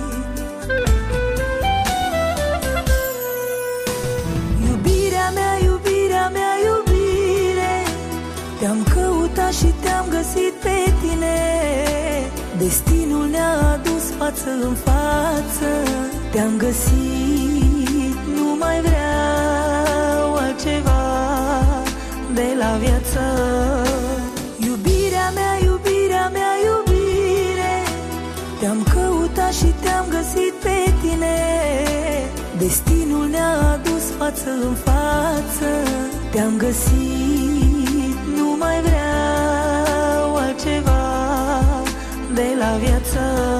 Te-am căutat și te-am găsit pe tine, destinul ne-a adus față în față. Te-am găsit, nu mai vreau altceva de la viață. Iubirea mea, iubirea mea, iubire, te-am căutat și te-am găsit pe tine, destinul ne-a adus față în față. Te-am găsit, nu mai vreau altceva de la viață.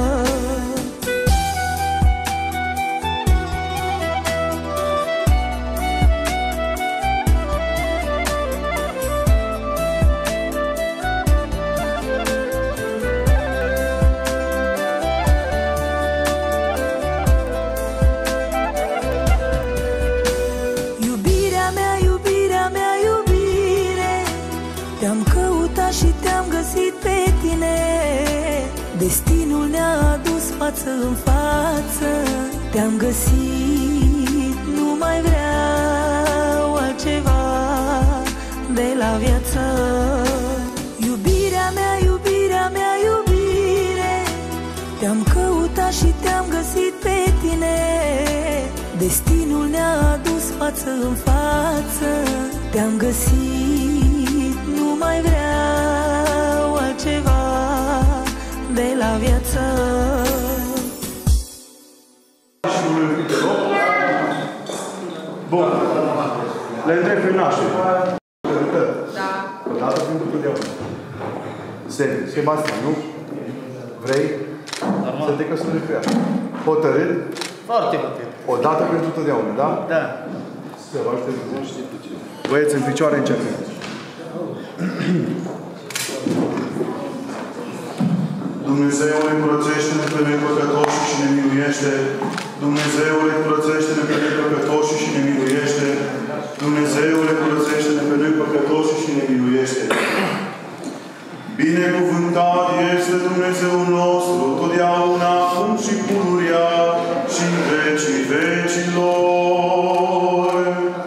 Iubirea mea, iubirea mea, iubire, te-am căutat și te-am găsit pe tine, destinul ne-a adus față în față. Te-am găsit, nu mai vreau altceva de la viață. Iubirea mea, iubirea mea, iubire, te-am căutat și te-am găsit pe tine, destinul ne-a adus față în față. Te-am găsit, nu mai vreau altceva de la viață. Bun. Le întreb pe naștere. Da. O dată pentru totdeauna. Sebastian, nu? Vrei să te căsătorești cu ea? Hotărât? Foarte hotărât. O dată pentru totdeauna, da? Da. Să vă ajute. Băieți, în picioare începem. Dumnezeule, curățește-ne pe noi păcătoși și ne miluiește. Dumnezeule, curățește-ne pe noi păcătoși și ne miluiește. Dumnezeule, curățește-ne pe noi păcătoși și ne miluiește. Binecuvântat este Dumnezeu. Dumnezeu nostru, totdeauna, acum și pururea și în vecii vecilor.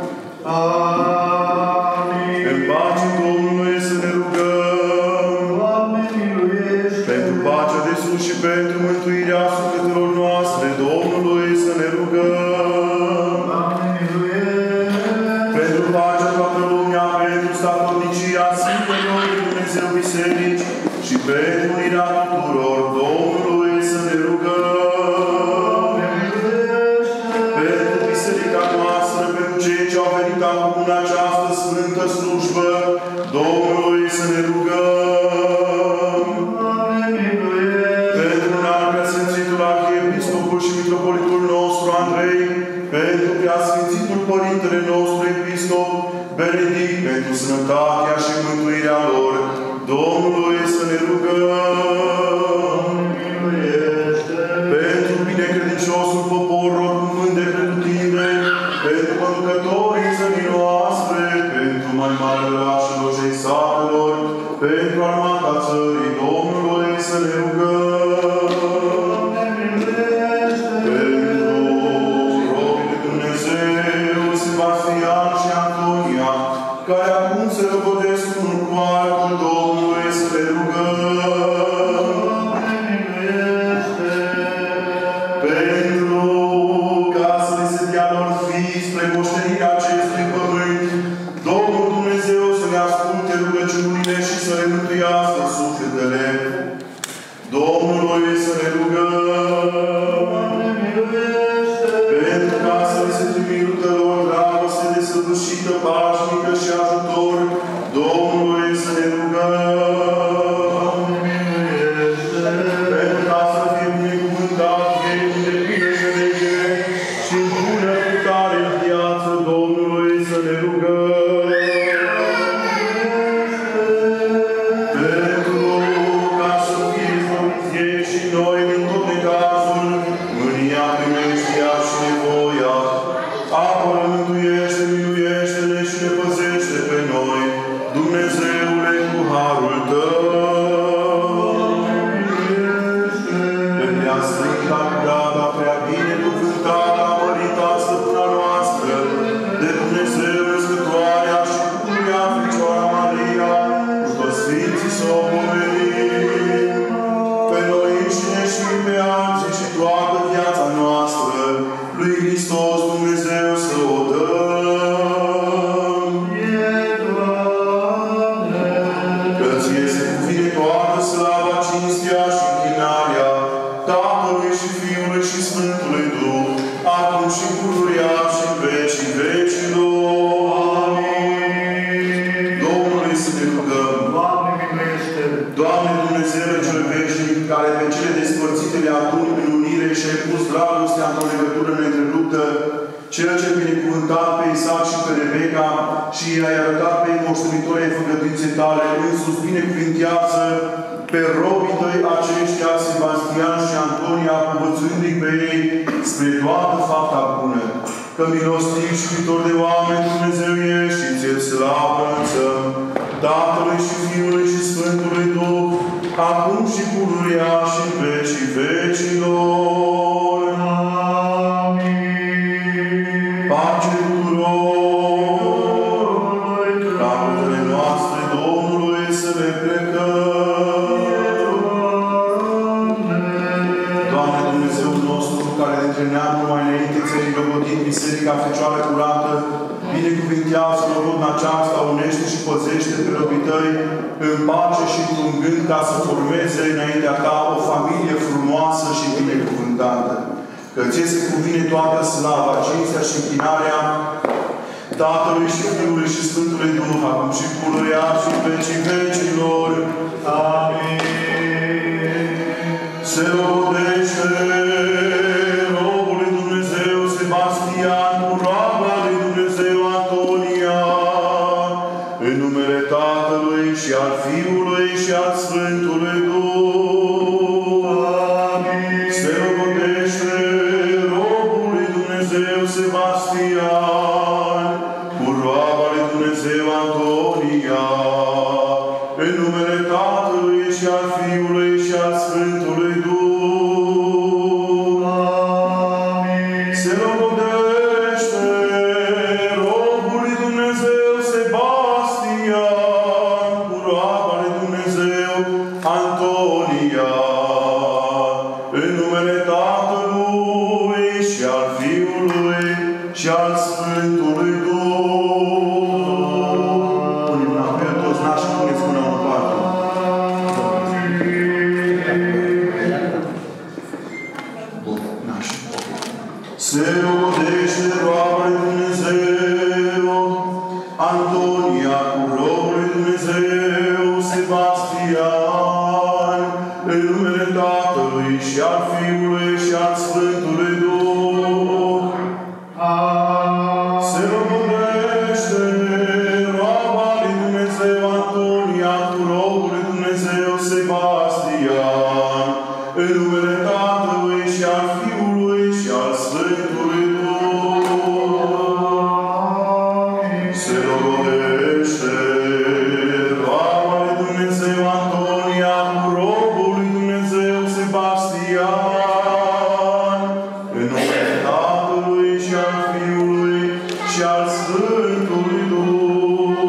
Amin. În pacea Domnului să ne rugăm. Doamne, miluiește! Pentru pacea de sus și pentru mântuirea sufletelor noastre, Domnului să ne rugăm. Doamne, miluiește! Pentru pacea toată lumea, pentru statornicia Sfintelor Dumnezeu Biserici și pentru unirea tuturor, Domnului să ne rugăm. Pentru biserica noastră, pentru cei ce au venit acum în această sfântă slujbă, Domnului să ne rugăm. Pentru înaltea Sfințitul Arhiepiscopul și Mitropolitul nostru Andrei, pentru Preasfințitul Părintele nostru Episcop Benedict, pentru sănătatea și mântuirea lor, Domnului să ne rugăm. Pentru binecredinciosul popor român de pretutindeni, pentru conducătorii țării noastre, pentru mai mari orașelor și satelor, pentru armata țării, Domnului să ne rugăm. Pentru robii de Dumnezeu, Sebastian și Antonia, care acum se răbodesc în coartul Domnului să le rugăm. Pentru ca să le se dea lor fii spre moștenirea acestui pământ, Domnul Dumnezeu să le asculte rugăciunile și să le mântuiască sufletele. Domnului să ne rugăm. Pentru ca să le se trimită lor dragoste desăvârșită, pașnică și ajutor, Domnului să ne rugăm. Pentru ca să fie binecuvântat ei de plină înțelegere și în bună putare în viață, Domnului să ne rugăm. Pentru ca să fie izbăviți ei și noi din tot necazul, mânia, primeștia și nevoia. Apără, mântuiește, miluiește-ne și ne păzește pe noi, Dumnezeule, cu harul Tău. Pe prea sfânta, curată, prea binecuvântată, mărita stăpâna noastră, de Dumnezeu născătoarea și pururea Fecioara Maria, cu toți Sfinții să o pomenim. Pe noi înșine și pe alții și toată viața noastră, lui Hristos Dumnezeu să o dăm. Că ție se cuvine toată slava, cinstea și închinarea Tatălui și Fiului și Sfântului Duh, acum și pururea și în vecii vecilor. Amin. Domnului să ne rugăm. Doamne, miluiește! Doamne Dumnezeu cel veșnic, care pe cele despărțite le aduni în unire și ai pus dragostea într-o legătură neîntreruptă, Cel ce binecuvântat pe Isaac și pe Rebecca și i-ai arătat pe ei moștenitori ai făgăduinței tale, însuți binecuvintează pe robii tăi aceștia, Sebastian și Antonia, cuvățuindu-i pe ei spre toată fapta bună. Că milostiv și iubitor de oameni Dumnezeu ești și ție slavă înălțăm, Tatălui și Fiului și Sfântului Duh, acum și pururea și în vecii vecilor. Amin. Pace tuturor, capetele noastre Domnului să le plecăm. Doamne Dumnezeul nostru, care dintre neamuri mai înainte ți-ai dogodit Biserica Fecioară curată, binecuvintează rodna aceasta, unește și păzește pe robii tăi în pace și într-un gând ca să formeze înaintea ta o familie frumoasă și binecuvântată. Că ție se cuvine toată slava, cinstea și închinarea Tatălui și Fiului și Sfântului Duh, acum și pururea și în vecii vecilor. Amin. Se rodește robul lui Dumnezeu Sebastian, cu roaba lui Dumnezeu Antonia, în numele Tatălui și al Fiului și al Sfântului Duh. Amin. Se rodește robul lui Dumnezeu Sebastian, cu roaba lui Dumnezeu Antonia, în numele Tatălui și al Fiului și al Sfântului cu robul lui Dumnezeu Sebastian, în numele Tatălui și al Fiului și al Sfântului Duh. Se robodește roaba lui Dumnezeu Antonia cu robul lui Dumnezeu Sebastian, în numele Tatălui și al Fiului și al Sfântului Duh. Se robodește roaba lui Dumnezeu Antonia cu robul lui Dumnezeu Sebastian, în numele Tatălui și al Fiului și al Sfântului Duh.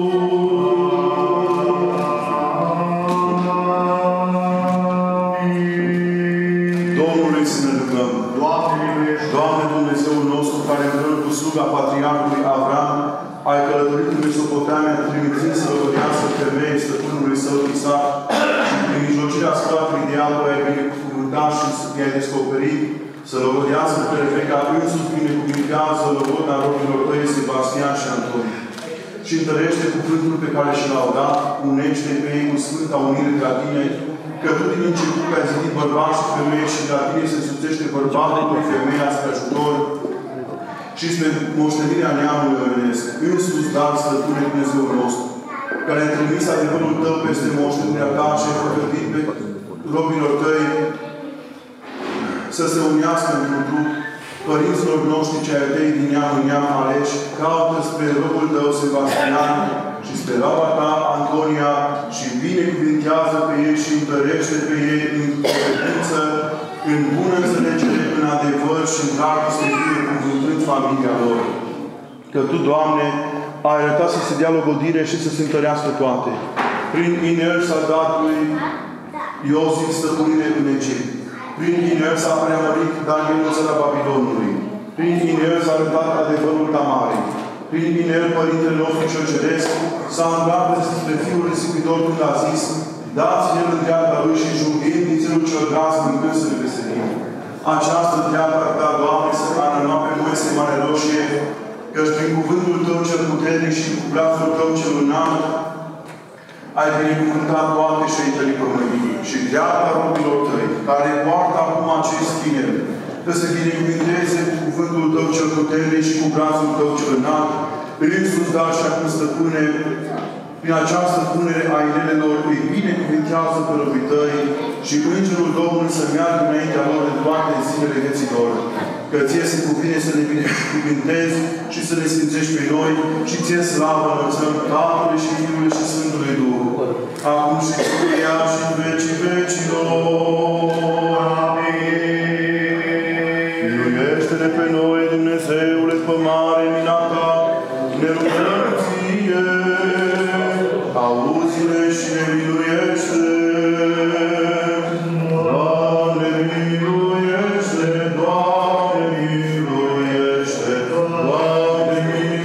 Domnului să ne rugăm. Doamne Dumnezeul nostru, care împreună cu sluga Patriarhului Avram, ai călătorit în Mesopotamia, trimițând să rogodească femeie stăpânului său Isaac, și prin mijlocirea scoatului diavolului ai binecuvântat și i-ai descoperit, să rogodească pe Rebecca, însuși binecuvintează logodna robilor tăi Sebastian și Antonie. Și întărește cuvântul pe care și l-au dat, unește pe ei cu sfânta unire de la tine, că tu din început ai zidit bărbați și femeie și de la tine se suțește bărbatul cu femeia spre ajutor și spre moștenirea neamului omenesc. Însus, dar stăpâne Dumnezeul nostru, care ai trimis adevărul tău peste moștenirea ta și ai pregătit pe robilor tăi să se unească într-un trup, părinților noștri ce ai tăi din neam în neam aleși, caută spre robul tău Sebastian și spre roaba ta Antonia și binecuvintează pe ei și întărește pe ei în credință, în bună înțelegere, în adevăr și în dragoste, binecuvântând familia lor. Că Tu, Doamne, ai arătat să se dea logodire și să se întărească toate. Prin inel s-a dat lui Iosif stăpânire în Egipt. Prin inel s-a preamărit Daniel în țara Babilonului. Prin inel s-a arătat adevărul Tamarei. Prin inel Părintele nostru cel Ceresc s-a îndrat despre Fiul risipitor când a zis: dați-ne în dreapta Lui și junghind din țelul cel gras mâncând să ne veselim. Această dreapta ta, Doamne, să anăna pe Moise Mare Roșie, căci prin cuvântul Tău cel puternic și cu brațul Tău cel înalt ai binecuvântat toate și ai întărit pământul. Și dreapta robilor Tăi, care poartă acum acest tineri, că se binecuvinteze cu cuvântul Tău cel puternic și cu brațul Tău cel înalt, însuți, dar și acum, Stăpâne, prin această punere a inelelor îi binecuvintează pe robii Tăi și Îngerul Domnului să meargă înaintea lor în toate zilele vieții lor. Că Ție se cuvine să ne binecuvintezi și să ne sfințești pe noi și Ție slavă înălțăm Tatălui și Fiului și Sfântului Duh, acum și pururea și în vecii vecilor. Amin. Miluiește-ne pe noi, Dumnezeule, pe mare mina Ta, ne rugăm Ție. Auzi-ne și ne miluiește. Doamne, miluiește, Doamne, miluiește, Doamne,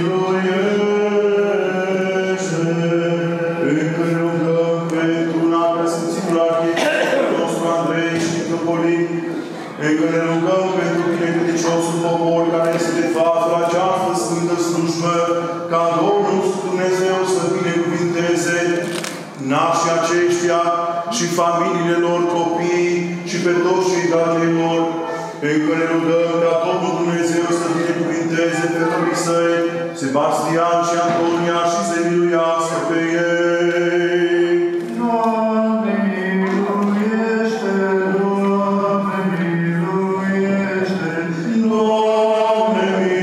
miluiește. Încă ne rugăm pentru una preasfințitul arhiepiscopul nostru Andrei și mitropolit. Încă ne rugăm pentru binecuvântăciosul popor care este de față la această sfântă slujbă, ca Domnul Dumnezeu să binecuvinteze nașii aceștia și familiile lor, copiii și pe toți cei dragii lor. Încă ne rugăm ca Domnul Dumnezeu să binecuvinteze pe robii Săi, Sebastian și Antonia, și să miluiască pe ei. Doamne, miluiește! Doamne, miluiește! Doamne,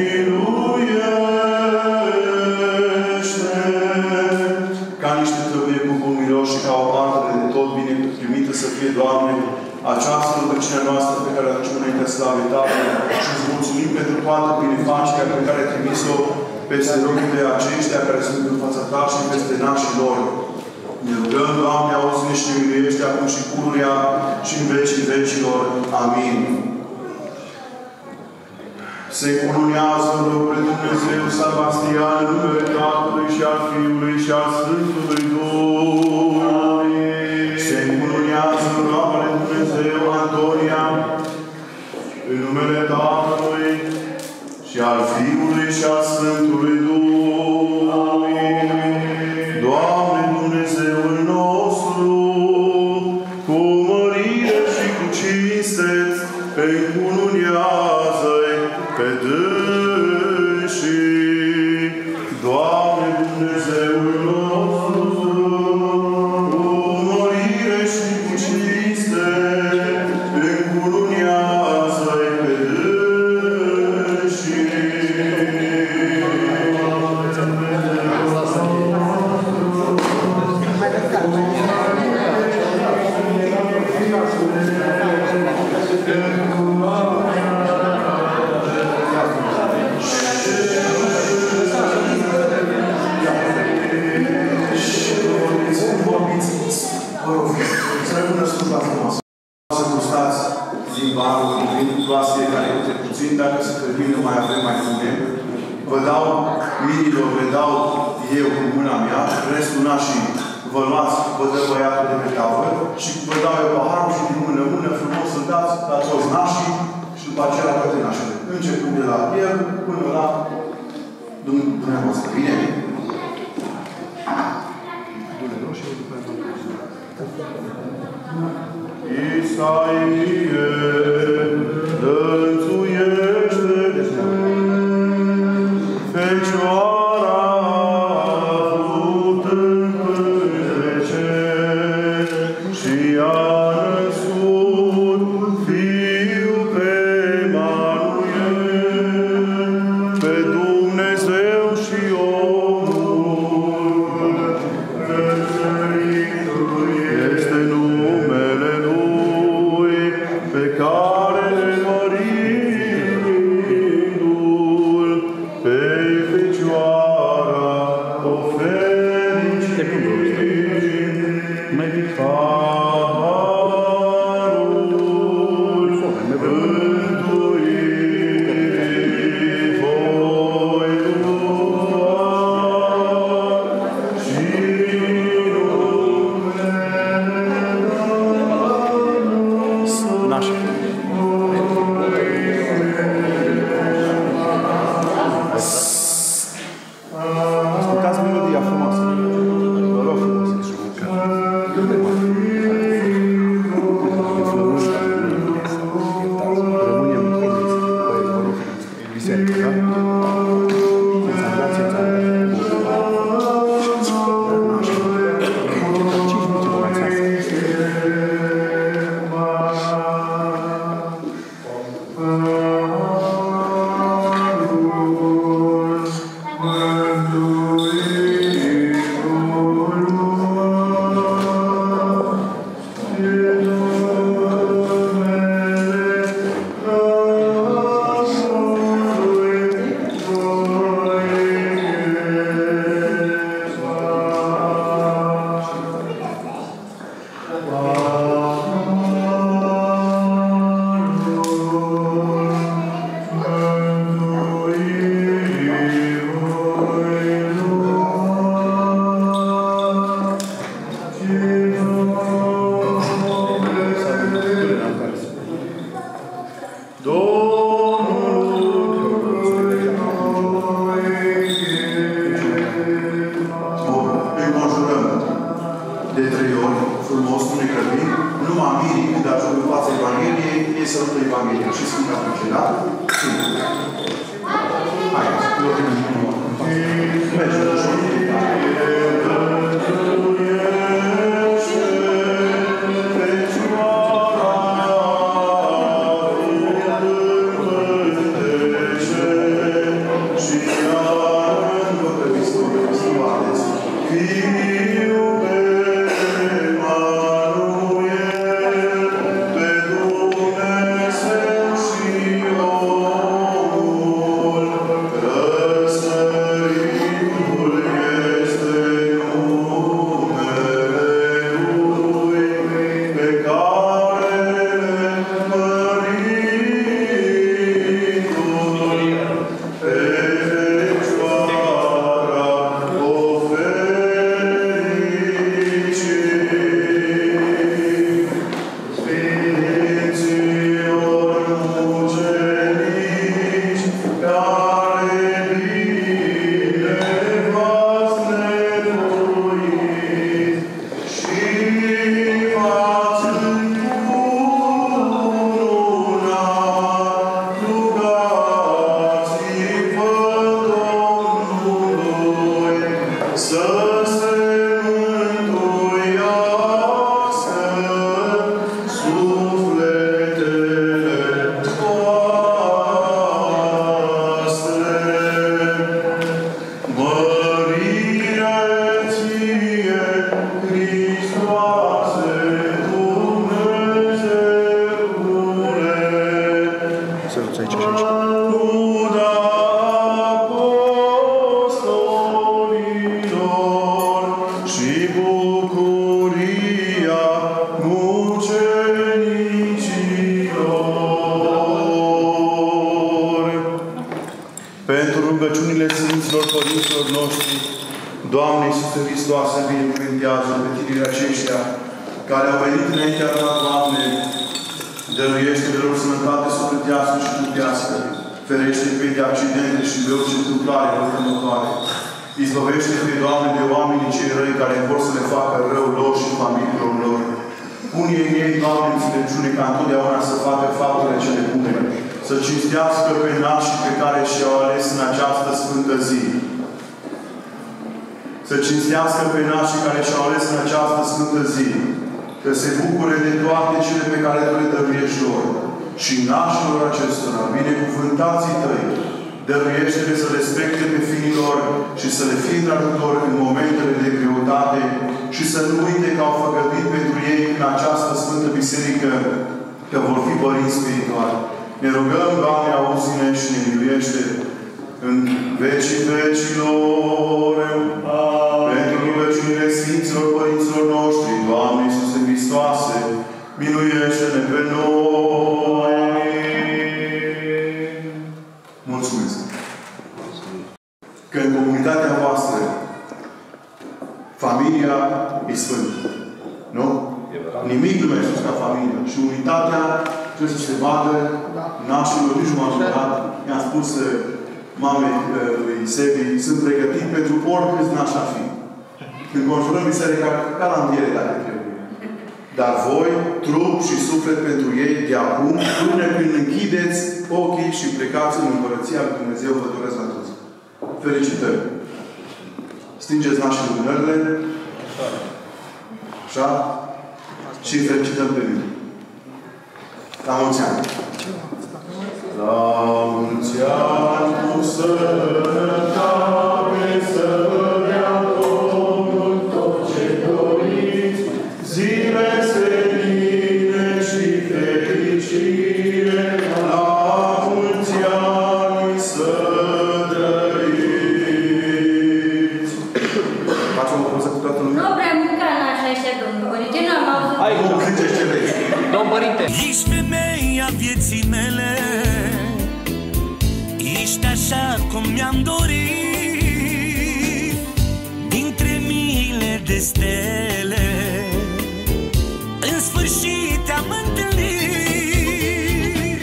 miluiește! Ca niște trăbie cu bun miros și ca o parte de tot bine primită să fie, Doamne, această rugăciune noastră pe care o aducem înaintea slavei Tale și îți mulțumim pentru toată binefacerea pe care ai trimis-o peste rochile aceștia care sunt în fața Ta și peste nașii lor. Ne rugăm, Doamne, auzi-ne și ne miluiește acum și pururea și în vecii vecilor. Amin. Se cununează Robul Dumnezeu Sebastian în numele Tatălui și al Fiului și al Sfântului Duh. Se cununează Robul Dumnezeu Antonia în numele Tatălui și al Fiului și al Sfântului Duh. vă dau, mirilor, le dau eu cu mâna mea, restul nașii vă luați, vă dă băiatul de pe tavă și vă dau eu paharul și din mână frumos să dați la toți nașii și după aceea la toate nașele. Începând de la el până la dumneavoastră. Bine? Isaie, dănțuiește-te, Fecioara avut în pântece și a născut Fiul pe Emanuel, pe Dumnezeu și omul. Este numele Lui pe care mărindu-L pe Fecioara o fericim paharul mântuirii voi lua și Nașa. Ascultați melodia frumoasă. Vă rog frumos. Rămânem în biserică, da? Înțelegați, de 3 ori, frumos, nu ne grăbim, numai mirii, când ajung în fața Evangheliei, ei să luptă Evanghelia. Și spun atunci, da? Haideți, eu vin în urmă. Mergi, ușor. Sfinților Părinților noștri, Doamne Iisuse Hristoase, binecuvintează pe tinerii aceștia care au venit înaintea Ta, Doamne, dăruiește-le lor sănătate sufletească și trupească, ferește pe de accidente și de orice întâmplare răutătoare. Izbăvește pe, Doamne, de oamenii cei răi care vor să le facă rău lor și familiilor lor. Pune în ei, Doamne, înțelepciune ca întotdeauna să facă faptele cele bune, să cinstească pe nașii pe care și-au ales în această sfântă zi. Să cinstească pe nașii care și-au ales în această sfântă zi, că se bucure de toate cele pe care Tu le dăruiești lor. Și nașilor acestora, binecuvântații Tăi, dăruiește-le să respecte pe fiii lor și să le fie ajutor în momentele de greutate și să nu uite că au făgăduit pentru ei în această Sfântă Biserică că vor fi părinți spirituali. Ne rugăm, Doamne, auzi-ne și ne miluiește în vecii vecilor, pentru rugăciunile Sfinților Părinților noștri, Doamne Iisuse Hristoase, miluiește-ne pe noi! Mulțumesc! Că în comunitatea voastră familia e sfântă. Nu? Nimic nu mai sus ca familia. Și unitatea trebuie să se vadă nașilor, nici nu m-am jurat. I-am spus mamei lui Sebi, sunt pregătit pentru oricâți nași ar fi. Când conjurăm biserica, ca la înviere, dacă trebuie. Dar voi, trup și suflet pentru ei, de acum, până când închideți ochii și plecați în Împărăția lui Dumnezeu, vă doresc la toți. Felicitări! Stingeți nașii lumânările. Așa? Și felicităm pe mine. La mulți ani! La mulți ani cu sănătate să vă dea Domnul tot ce doriți, zile senine și fericire, la mulți ani să trăiți. Facem o poză cu toată lumea? Nu vrem ca în așa ăștia, domnul Părinte, nu am auzit. Hai, cum ziceți ce vrei? Domn Părinte! Ești femeia vieții mele, ești așa cum mi-am dorit, dintre miile de stele, în sfârșit te-am întâlnit.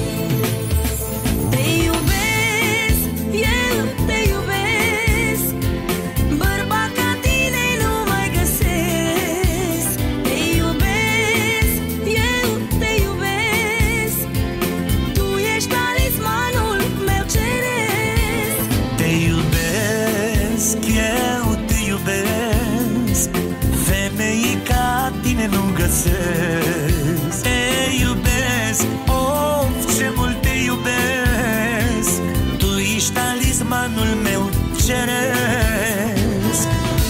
Te iubesc, eu te iubesc, bărbat ca tine nu mai găsesc. Te iubesc, eu te iubesc, tu ești talismanul meu ceresc. Te iubesc, eu te iubesc, femei ca tine nu găsesc. Te iubesc, of, ce mult te iubesc, tu ești talismanul meu ceresc.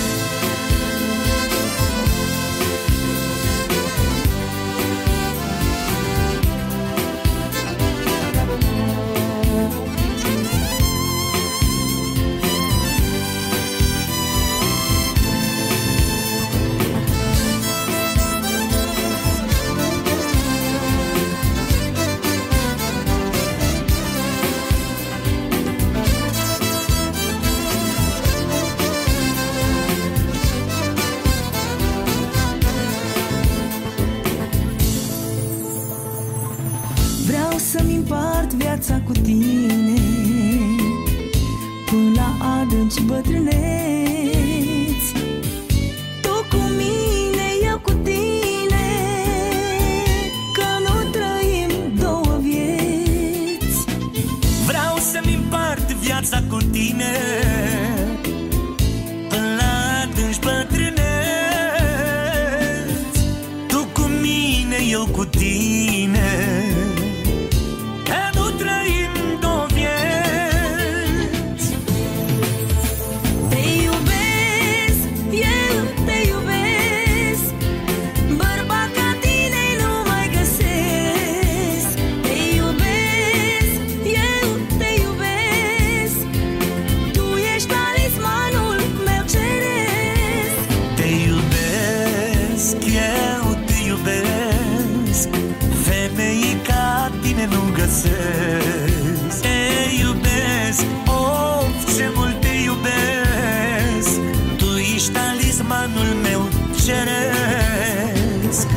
Vreau să-mi împart viața cu tine până la adânci bătrâneți. Tu cu mine, eu cu tine, că nu trăim două vieți. Vreau să-mi împart viața cu tine până la adânci bătrâneți. Tu cu mine, eu cu tine, că nu trăim două vieți. Te iubesc, eu te iubesc, bărbat ca tine nu mai găsesc. Te iubesc, eu te iubesc, tu ești talismanul meu ceresc. Te iubesc, eu te iubesc, talismanul meu ceresc.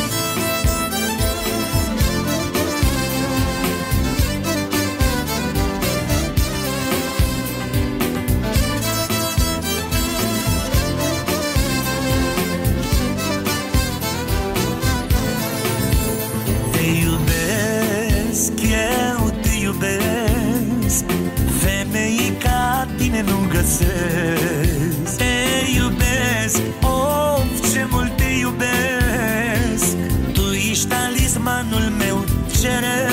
Te iubesc, eu te iubesc, femei ca tine nu găsesc. Te iubesc, of, ce mult te iubesc, tu ești talismanul meu ceresc.